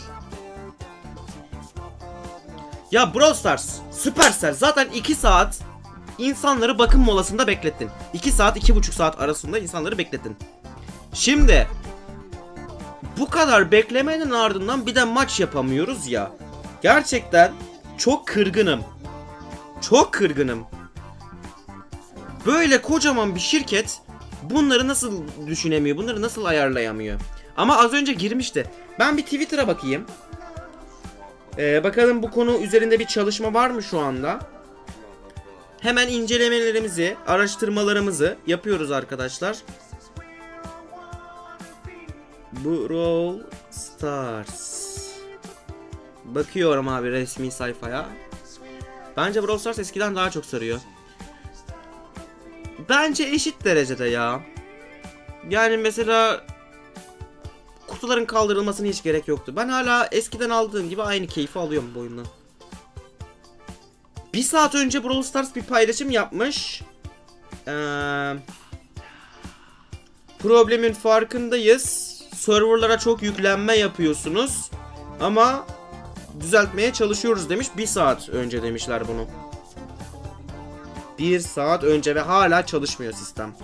Ya Brawl Stars, Supercell zaten 2 saat insanları bakım molasında beklettin. 2 saat 2,5 saat arasında insanları beklettin. Şimdi bu kadar beklemenin ardından bir de maç yapamıyoruz ya. Gerçekten çok kırgınım. Çok kırgınım. Böyle kocaman bir şirket bunları nasıl düşünemiyor? Bunları nasıl ayarlayamıyor? Ama az önce girmişti. Ben bir Twitter'a bakayım. Bakalım bu konu üzerinde bir çalışma var mı şu anda? Hemen incelemelerimizi, araştırmalarımızı yapıyoruz arkadaşlar. Brawl Stars. Bakıyorum abi resmi sayfaya. Bence Brawl Stars eskiden daha çok sarıyor. Bence eşit derecede ya. Yani mesela kutuların kaldırılmasına hiç gerek yoktu. Ben hala eskiden aldığım gibi aynı keyfi alıyorum bu oyundan. Bir saat önce Brawl Stars bir paylaşım yapmış. Problemin farkındayız. Serverlara çok yüklenme yapıyorsunuz. Ama düzeltmeye çalışıyoruz demiş. Bir saat önce demişler bunu. Bir saat önce ve hala çalışmıyor sistem.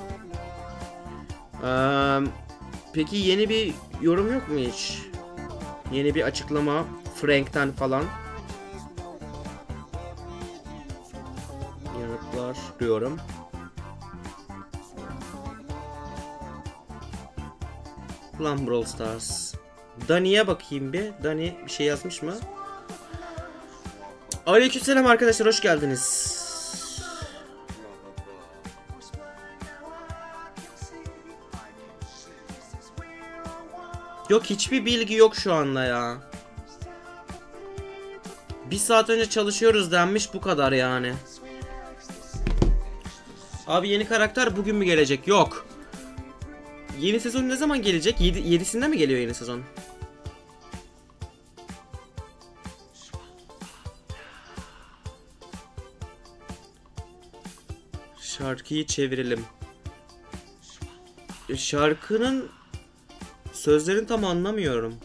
Peki yeni bir yorum yok mu hiç? Yeni bir açıklama Frank'ten falan. Yanıtlar diyorum. Lan Brawl Stars. Dani'ye bakayım bir. Dani bir şey yazmış mı? Aleykümselam arkadaşlar, hoş geldiniz. Yok, hiçbir bilgi yok şu anda ya. Bir saat önce çalışıyoruz denmiş, bu kadar yani. Abi yeni karakter bugün mü gelecek? Yok. Yeni sezon ne zaman gelecek? 7'sinde mi geliyor yeni sezon? Şarkıyı çevirelim. Şarkının sözlerini tam anlamıyorum.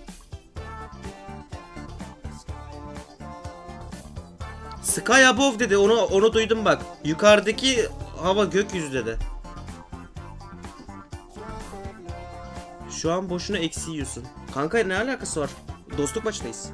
Sky above dedi. Onu duydum bak. Yukarıdaki hava, gökyüzü dedi. Şu an boşuna eksi yiyorsun. Kanka ne alakası var? Dostluk maçındayız.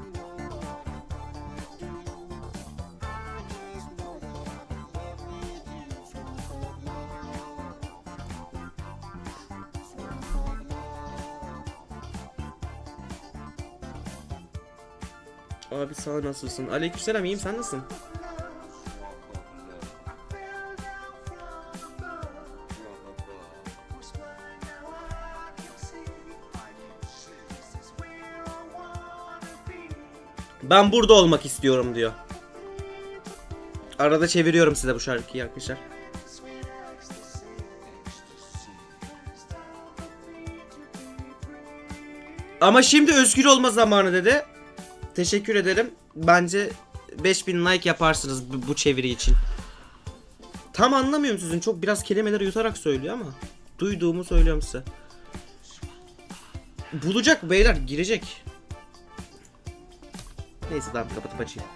Abi sağ ol, nasılsın? Aleykümselam, iyiyim, sen nasılsın? Ben burada olmak istiyorum diyor. Arada çeviriyorum size bu şarkıyı arkadaşlar. Ama şimdi özgür olma zamanı dedi. Teşekkür ederim. Bence 5000 like yaparsınız bu çeviri için. Tam anlamıyorum sizin. Çok biraz kelimeleri yutarak söylüyor ama duyduğumu söylüyorum size. Bulacak beyler, girecek. Neyse tamam, kapatıp açayım.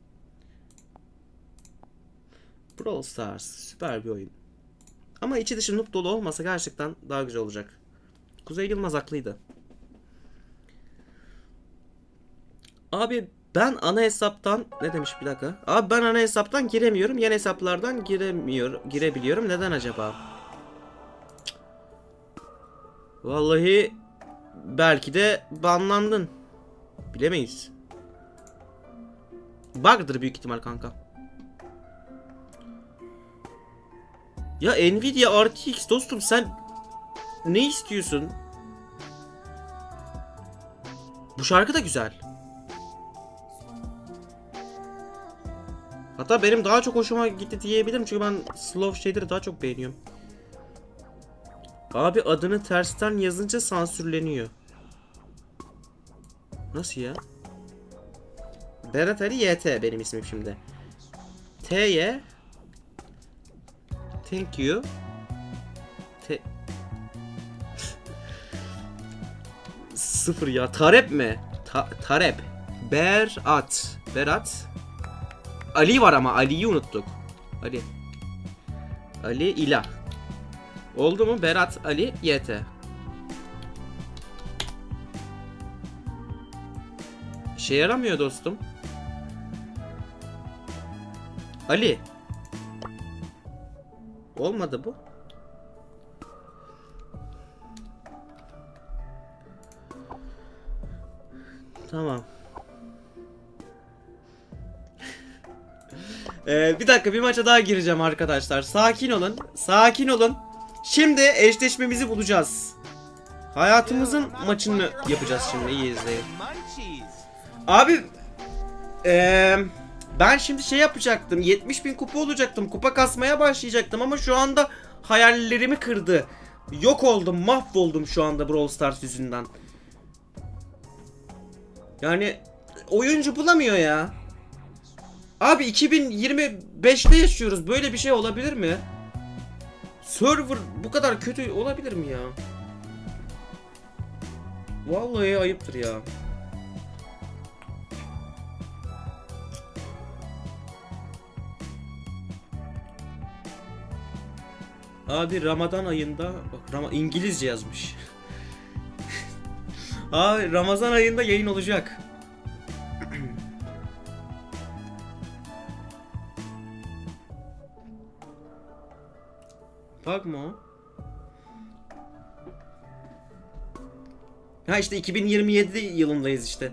Brawl Stars süper bir oyun. Ama içi dışı noob dolu olmasa gerçekten daha güzel olacak. Kuzey Yılmaz haklıydı. Abi ben ana hesaptan ne demiş bir dakika. Abi ben ana hesaptan giremiyorum. Yan hesaplardan girebiliyorum. Neden acaba? Vallahi belki de banlandın. Bilemeyiz. Bug'dır büyük ihtimal kanka. Ya Nvidia RTX dostum, sen ne istiyorsun? Bu şarkı da güzel. Hatta benim daha çok hoşuma gitti diyebilirim çünkü ben Slow Shader'ı daha çok beğeniyorum. Abi adını tersten yazınca sansürleniyor. Nasıl ya? Berat Ali YT benim ismim şimdi. T'ye Thank you. Sıfır ya. Tarep mi? Tarep. Berat. Ali var ama Ali'yi unuttuk. Ali İlah. Oldu mu? Berat Ali YT. İşe yaramıyor dostum. Ali. Olmadı bu. Tamam. Bir dakika, bir maça daha gireceğim arkadaşlar. Sakin olun. Sakin olun. Şimdi eşleşmemizi bulacağız. Hayatımızın maçını yapacağız şimdi. İyi izleyin. Abi ben şimdi şey yapacaktım. 70.000 kupa olacaktım. Kupa kasmaya başlayacaktım ama şu anda hayallerimi kırdı. Yok oldum, mahvoldum şu anda Brawl Stars yüzünden. Yani oyuncu bulamıyor ya. Abi 2025'te yaşıyoruz. Böyle bir şey olabilir mi? Server bu kadar kötü olabilir mi ya? Vallahi ayıptır ya. Abi Ramazan ayında bak, İngilizce yazmış. Abi Ramazan ayında yayın olacak. Bakma o. Ha işte 2027 yılındayız işte.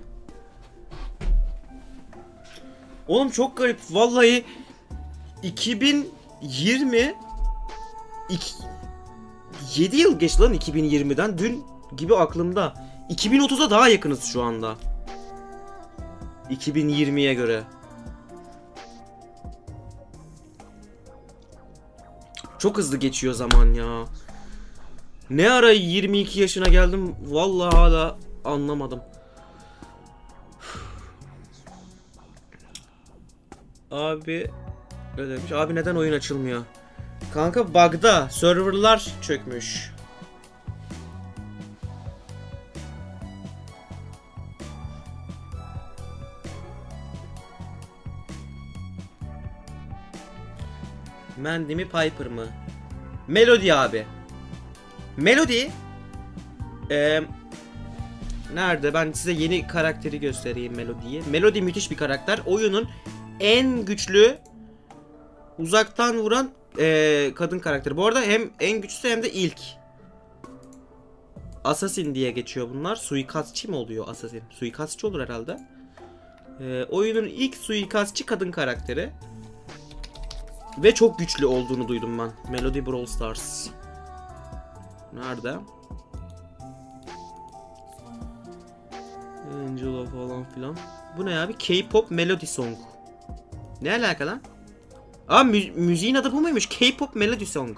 Oğlum çok garip. Vallahi 2020 7 yıl geçti lan 2020'den. Dün gibi aklımda. 2030'a daha yakınız şu anda. 2020'ye göre. Çok hızlı geçiyor zaman ya. Ne ara 22 yaşına geldim vallahi hala anlamadım. Abi ne demiş? Abi neden oyun açılmıyor? Kanka bug'da serverlar çökmüş. Mandy mi Piper mı? Melody abi. Melody Nerede? Ben size yeni karakteri göstereyim, Melody'yi. Melody müthiş bir karakter. Oyunun en güçlü uzaktan vuran kadın karakteri. Bu arada hem en güçlüsü hem de ilk. Assassin diye geçiyor bunlar. Suikastçı mı oluyor Assassin? Suikastçı olur herhalde. Oyunun ilk suikastçı kadın karakteri. Ve çok güçlü olduğunu duydum ben. Melody Brawl Stars. Nerede? Angela falan filan. Bu ne abi? K-pop Melody Song. Ne alaka lan? Aa, müziğin adı bu muymuş? K-pop Melody Song.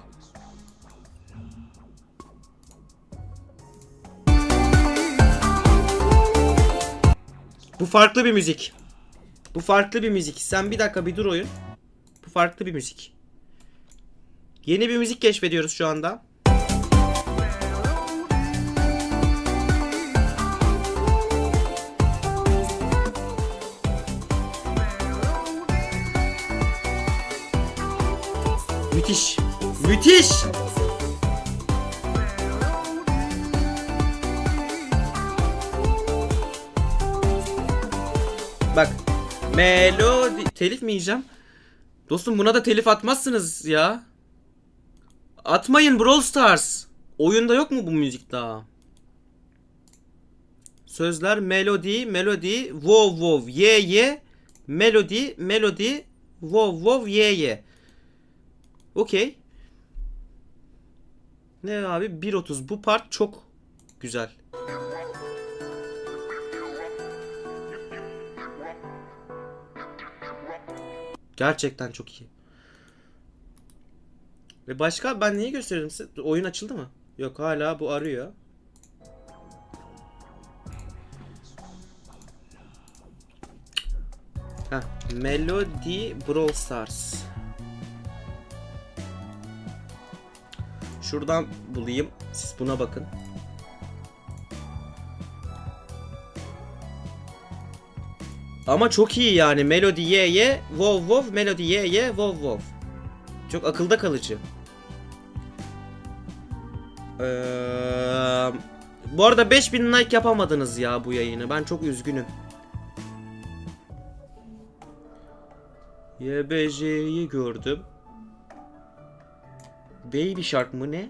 Bu farklı bir müzik. Bu farklı bir müzik. Sen bir dakika bir dur oyun. Bu farklı bir müzik. Yeni bir müzik keşfediyoruz şu anda. Müthiş. Müthiş. Bak. Melodi. Telif mi yiyeceğim? Dostum buna da telif atmazsınız ya. Atmayın Brawl Stars. Oyunda yok mu bu müzik daha? Sözler melodi, melodi, wow wow, ye ye. Melodi, melodi, wow wow, ye ye. Okey. Ne abi? 1.30. Bu part çok güzel. Gerçekten çok iyi. Ve başka ben neyi gösteririm size? Oyun açıldı mı? Yok, hala bu arıyor. Heh, Melody Brawl Stars. Şuradan bulayım. Siz buna bakın. Ama çok iyi yani. Melody ye ye wow wow, Melody ye ye wow wow. Çok akılda kalıcı. Bu arada 5000 like yapamadınız ya bu yayını. Ben çok üzgünüm. YBJ'yi gördüm. Baby Shark mı ne?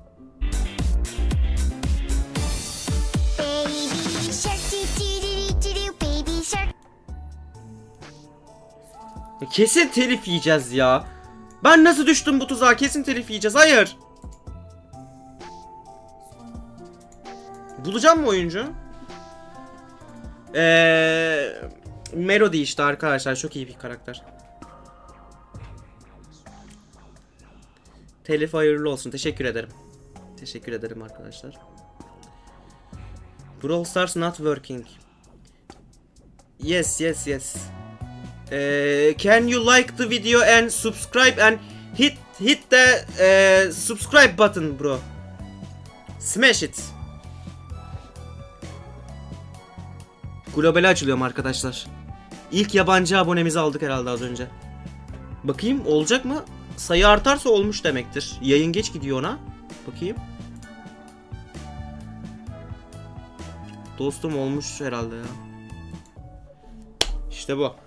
Kesin telif yiyeceğiz ya. Ben nasıl düştüm bu tuzağa? Kesin telif yiyeceğiz. Hayır. Bulacağım mı oyuncu? Melody işte arkadaşlar. Çok iyi bir karakter. Telif hayırlı olsun. Teşekkür ederim. Teşekkür ederim arkadaşlar. Brawl Stars not working. Yes, yes, yes. Can you like the video and subscribe and hit the subscribe button, bro. Smash it. Globale açılıyorum arkadaşlar. İlk yabancı abonemizi aldık herhalde az önce. Bakayım olacak mı? Sayı artarsa olmuş demektir. Yayın geç gidiyor ona. Bakayım. Dostum olmuş herhalde ya. İşte bu.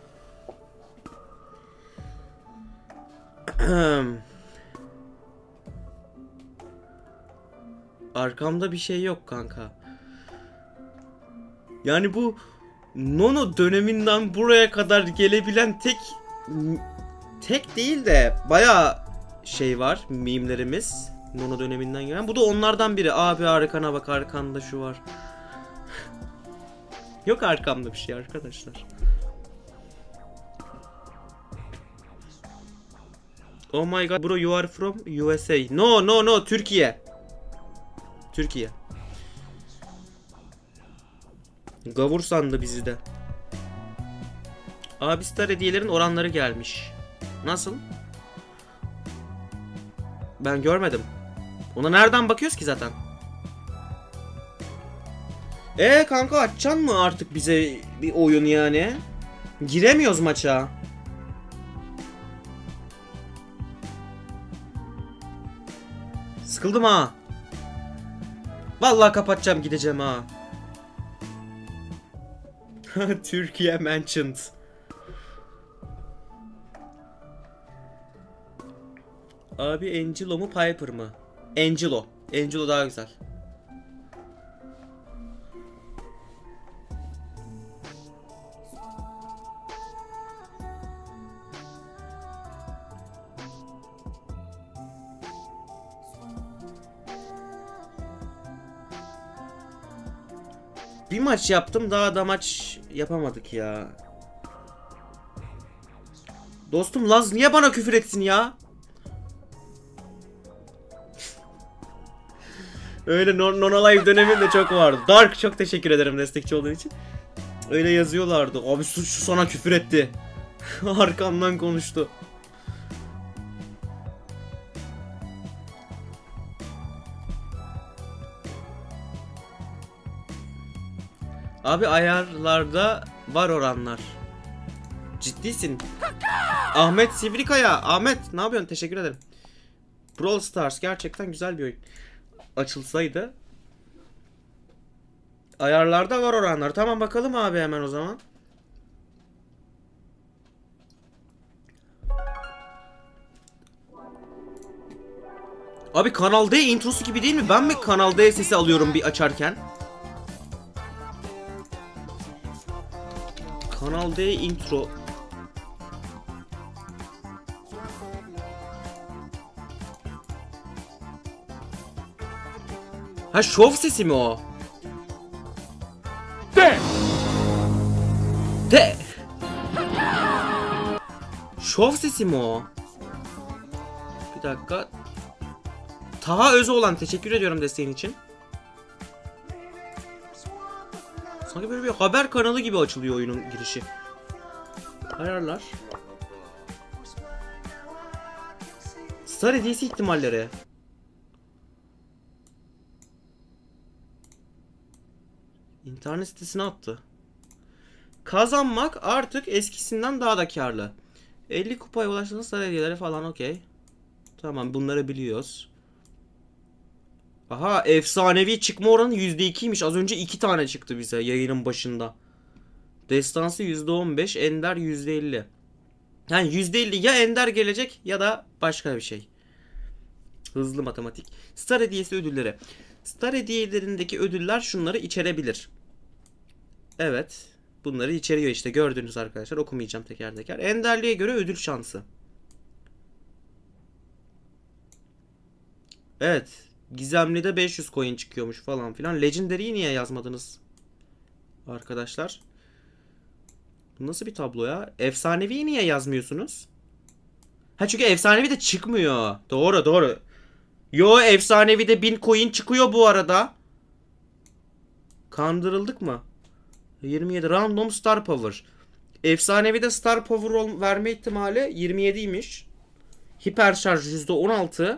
Arkamda bir şey yok kanka. Yani bu Nono döneminden buraya kadar gelebilen tek değil de bayağı şey var, mimlerimiz Nono döneminden gelen. Bu da onlardan biri. Abi arkana bak, arkanda şu var. Yok arkamda bir şey arkadaşlar. Oh my god bro, you are from USA. No no no, Türkiye. Türkiye. Gavur sandı bizi de. Abi Star hediyelerin oranları gelmiş. Nasıl? Ben görmedim. Ona nereden bakıyoruz ki zaten? Kanka açacaksın mı artık bize bir oyun yani? Giremiyoruz maça. Sıkıldım ha. Vallahi kapatacağım, gideceğim ha. Türkiye mentioned. Abi Angelo mu Piper mı? Angelo. Angelo daha güzel. Bir maç yaptım, daha da maç yapamadık ya. Dostum Laz niye bana küfür etsin ya? Öyle non-alive döneminde çok vardı. Dark, çok teşekkür ederim destekçi olduğun için. Öyle yazıyorlardı. Abi şu sana küfür etti. Arkamdan konuştu. Abi ayarlarda var oranlar. Ciddisin. Ahmet Sivrikaya. Ahmet ne yapıyorsun? Teşekkür ederim. Brawl Stars gerçekten güzel bir oyun. Açılsaydı. Ayarlarda var oranlar. Tamam bakalım abi hemen o zaman. Abi Kanal D introsu gibi değil mi? Ben mi Kanal D sesi alıyorum bir açarken? Kanal D intro. Ha şov sesi mi o? De. Şov sesi mi o? Bir dakika. Taha Özoğlan teşekkür ediyorum desteğin için. Sanki böyle bir haber kanalı gibi açılıyor oyunun girişi. Ayarlar. Star hediyesi ihtimalleri. İnternet sitesine attı. Kazanmak artık eskisinden daha da karlı. 50 kupaya ulaştığınız star hediyeleri falan okey. Tamam bunları biliyoruz. Aha efsanevi çıkma oranı %2'ymiş. Az önce 2 tane çıktı bize yayının başında. Destansı %15, ender %50. Yani %50 ya ender gelecek ya da başka bir şey. Hızlı matematik. Star hediyesi ödülleri. Star hediyelerindeki ödüller şunları içerebilir. Evet. Bunları içeriyor işte gördüğünüz arkadaşlar. Okumayacağım teker teker. Enderliğe göre ödül şansı. Evet. Gizemli'de 500 coin çıkıyormuş falan filan. Legendary'yi niye yazmadınız? Arkadaşlar. Nasıl bir tablo ya? Efsanevi'yi niye yazmıyorsunuz? Ha çünkü efsanevi de çıkmıyor. Doğru doğru. Yo efsanevi de 1000 coin çıkıyor bu arada. Kandırıldık mı? 27 random star power. Efsanevi de star power verme ihtimali 27'ymiş. Hiper şarj %16.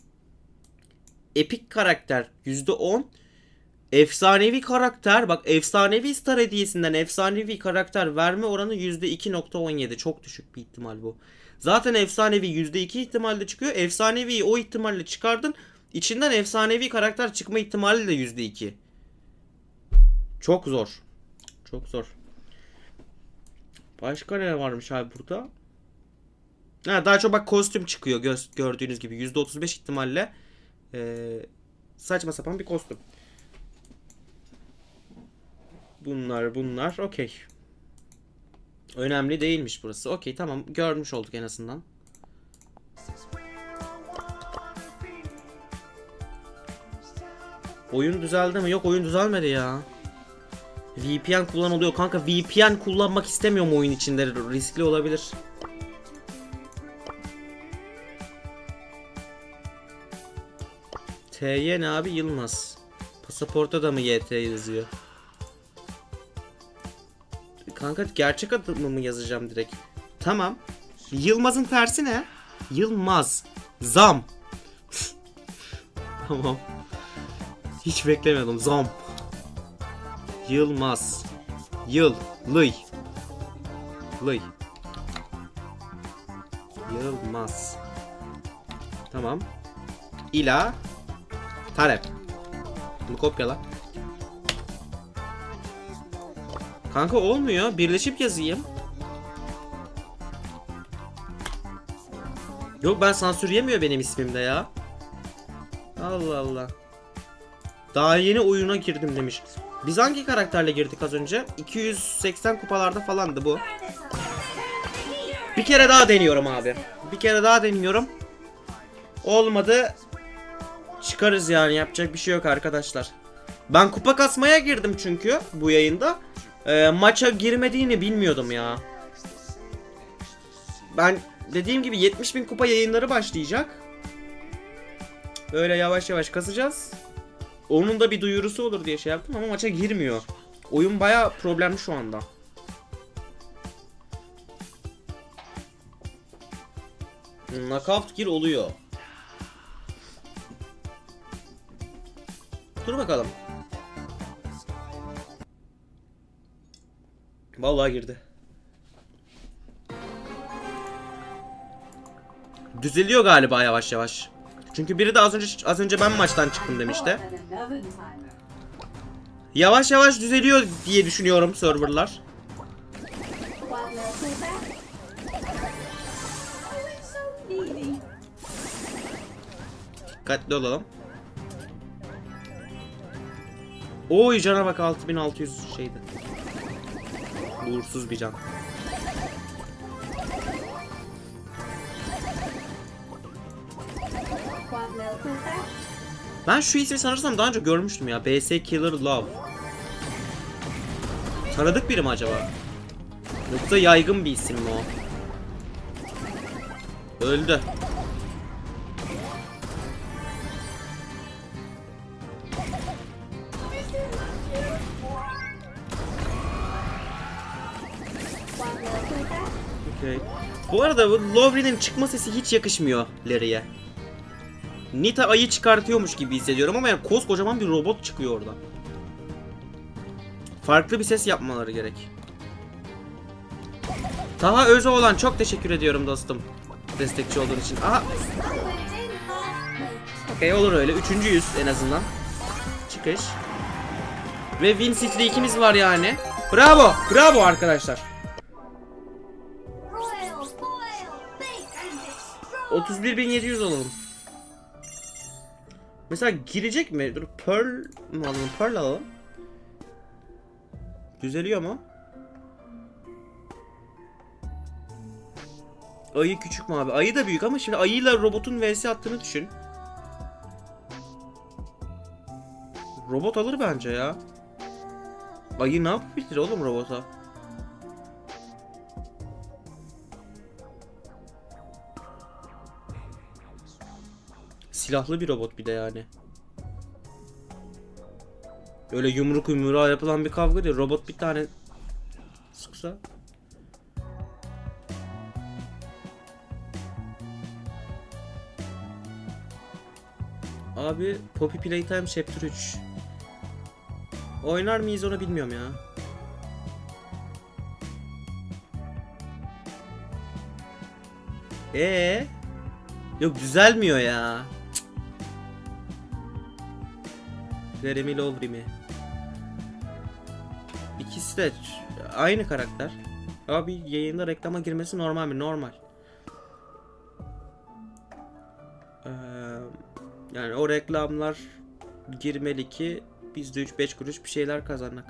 Epik karakter %10. Efsanevi karakter bak efsanevi star hediyesinden efsanevi karakter verme oranı %2.17. Çok düşük bir ihtimal bu. Zaten efsanevi %2 ihtimalle çıkıyor. Efsaneviyi o ihtimalle çıkardın. İçinden efsanevi karakter çıkma ihtimali de %2. Çok zor. Çok zor. Başka ne varmış abi burada? Ha, daha çok bak kostüm çıkıyor gördüğünüz gibi. %35 ihtimalle saçma sapan bir kostüm. Bunlar okey. Önemli değilmiş burası. Okey tamam görmüş olduk en azından. Oyun düzeldi mi? Yok oyun düzelmedi ya. VPN kullanılıyor kanka. VPN kullanmak istemiyorum oyun içinde. Riskli olabilir. TY ne abi? Yılmaz. Pasaporta da mı YT yazıyor? Kanka gerçek adımı mı yazacağım direkt? Tamam. Yılmaz'ın tersi ne? Yılmaz. Zam. Tamam. Hiç beklemiyordum. Zam. Yılmaz. Yıllıy. Yılmaz. Tamam. İla. Talep. Bunu kopyala. Kanka olmuyor. Birleşip yazayım. Yok ben sansür yemiyor benim ismimde ya. Allah Allah. Daha yeni oyuna girdim demiş. Biz hangi karakterle girdik az önce? 280 kupalarda falandı bu. Bir kere daha deniyorum abi. Bir kere daha deniyorum. Olmadı. Çıkarız yani, yapacak bir şey yok arkadaşlar. Ben kupa kasmaya girdim çünkü bu yayında. Maça girmediğini bilmiyordum ya. Ben dediğim gibi 70.000 kupa yayınları başlayacak. Öyle yavaş yavaş kasacağız. Onun da bir duyurusu olur diye şey yaptım ama maça girmiyor. Oyun bayağı problemli şu anda. Knockout gir oluyor. Dur bakalım. Vallahi girdi. Düzeliyor galiba yavaş yavaş. Çünkü biri de az önce ben maçtan çıktım demişti. Yavaş yavaş düzeliyor diye düşünüyorum serverlar. Dikkatli olalım. Oy cana bak, 6600 şeydi. Uğursuz bir can. Ben şu ismi sanırsam daha önce görmüştüm ya. BS Killer Love. Tanıdık biri mi acaba? Yoksa yaygın bir isim mi o? Öldü. Okay. Bu arada bu Lowry'nin çıkma sesi hiç yakışmıyor Larry'e. Nita ayı çıkartıyormuş gibi hissediyorum ama yani koskocaman bir robot çıkıyor oradan. Farklı bir ses yapmaları gerek. Taha Özoğlan çok teşekkür ediyorum dostum. Destekçi olduğun için. Aha. Okey, olur öyle. Üçüncüyüz en azından. Çıkış. Ve Win City'de ikimiz var yani. Bravo. Bravo arkadaşlar. 31.700 olalım. Mesela girecek mi? Dur, Pearl mi alalım? Pearl alalım. Düzeliyor mu? Ayı küçük mü abi? Ayı da büyük ama şimdi ayıyla robotun vs attığını düşün. Robot alır bence ya. Ayı ne yapabilir oğlum robota? Silahlı bir robot bir de yani. Öyle yumruk yumruğa yapılan bir kavga değil. Robot bir tane sıksa. Abi Poppy Playtime Chapter 3. Oynar mıyız onu bilmiyorum ya. Yok düzelmiyor ya. Jeremy Lowry mi? İkisi de aynı karakter. Abi yayında reklama girmesi normal mi? Normal. Yani o reklamlar girmeli ki biz de 3-5 kuruş bir şeyler kazanmak.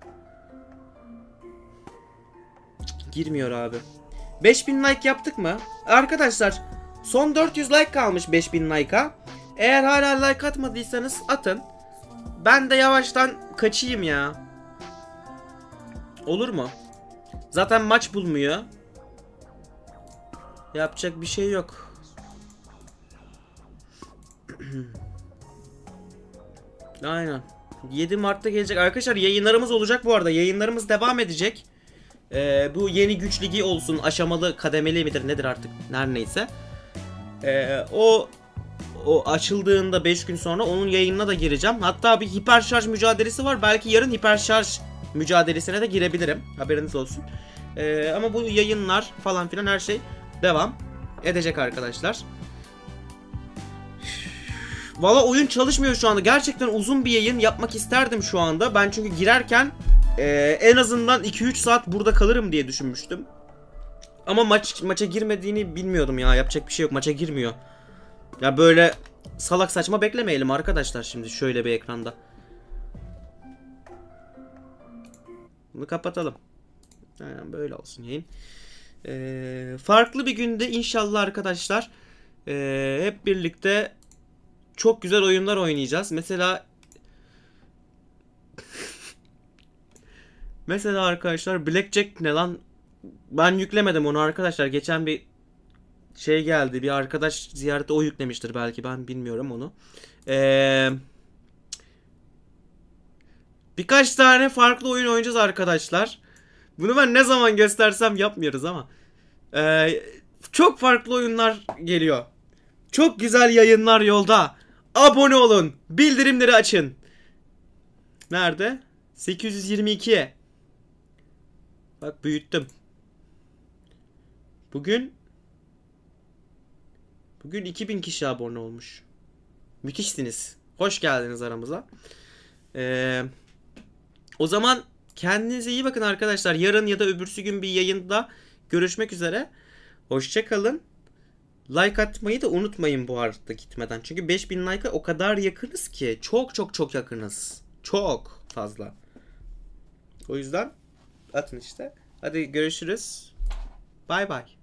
Girmiyor abi. 5000 like yaptık mı? Arkadaşlar son 400 like kalmış 5000 like'a. Eğer hala like atmadıysanız atın. Ben de yavaştan kaçayım ya. Olur mu? Zaten maç bulmuyor. Yapacak bir şey yok. Aynen. 7 Mart'ta gelecek. Arkadaşlar yayınlarımız olacak bu arada. Yayınlarımız devam edecek. Bu yeni güç ligi olsun. Aşamalı, kademeli midir nedir artık. Her neyse. O açıldığında 5 gün sonra onun yayınına da gireceğim. Hatta bir hiper şarj mücadelesi var. Belki yarın hiper şarj mücadelesine de girebilirim. Haberiniz olsun. Ama bu yayınlar falan filan her şey devam edecek arkadaşlar. Valla oyun çalışmıyor şu anda. Gerçekten uzun bir yayın yapmak isterdim şu anda. Ben çünkü girerken en azından 2-3 saat burada kalırım diye düşünmüştüm. Ama maça girmediğini bilmiyordum ya. Yapacak bir şey yok. Maça girmiyor. Ya böyle salak saçma beklemeyelim arkadaşlar şimdi şöyle bir ekranda. Bunu kapatalım. Aynen böyle olsun yayın. Farklı bir günde inşallah arkadaşlar hep birlikte çok güzel oyunlar oynayacağız. Mesela arkadaşlar Blackjack ne lan? Ben yüklemedim onu arkadaşlar. Geçen bir şey geldi. Bir arkadaş ziyarete o yüklemiştir belki. Ben bilmiyorum onu. Birkaç tane farklı oyun oynayacağız arkadaşlar. Bunu ben ne zaman göstersem yapmıyoruz ama. Çok farklı oyunlar geliyor. Çok güzel yayınlar yolda. Abone olun. Bildirimleri açın. Nerede? 822. Bak büyüttüm. Bugün 2000 kişi abone olmuş. Müthişsiniz. Hoş geldiniz aramıza. O zaman kendinize iyi bakın arkadaşlar. Yarın ya da öbürsü gün bir yayında görüşmek üzere. Hoşça kalın. Like atmayı da unutmayın bu arada gitmeden. Çünkü 5000 like'a o kadar yakınız ki. Çok yakınız. Çok fazla. O yüzden atın işte. Hadi görüşürüz. Bay bay.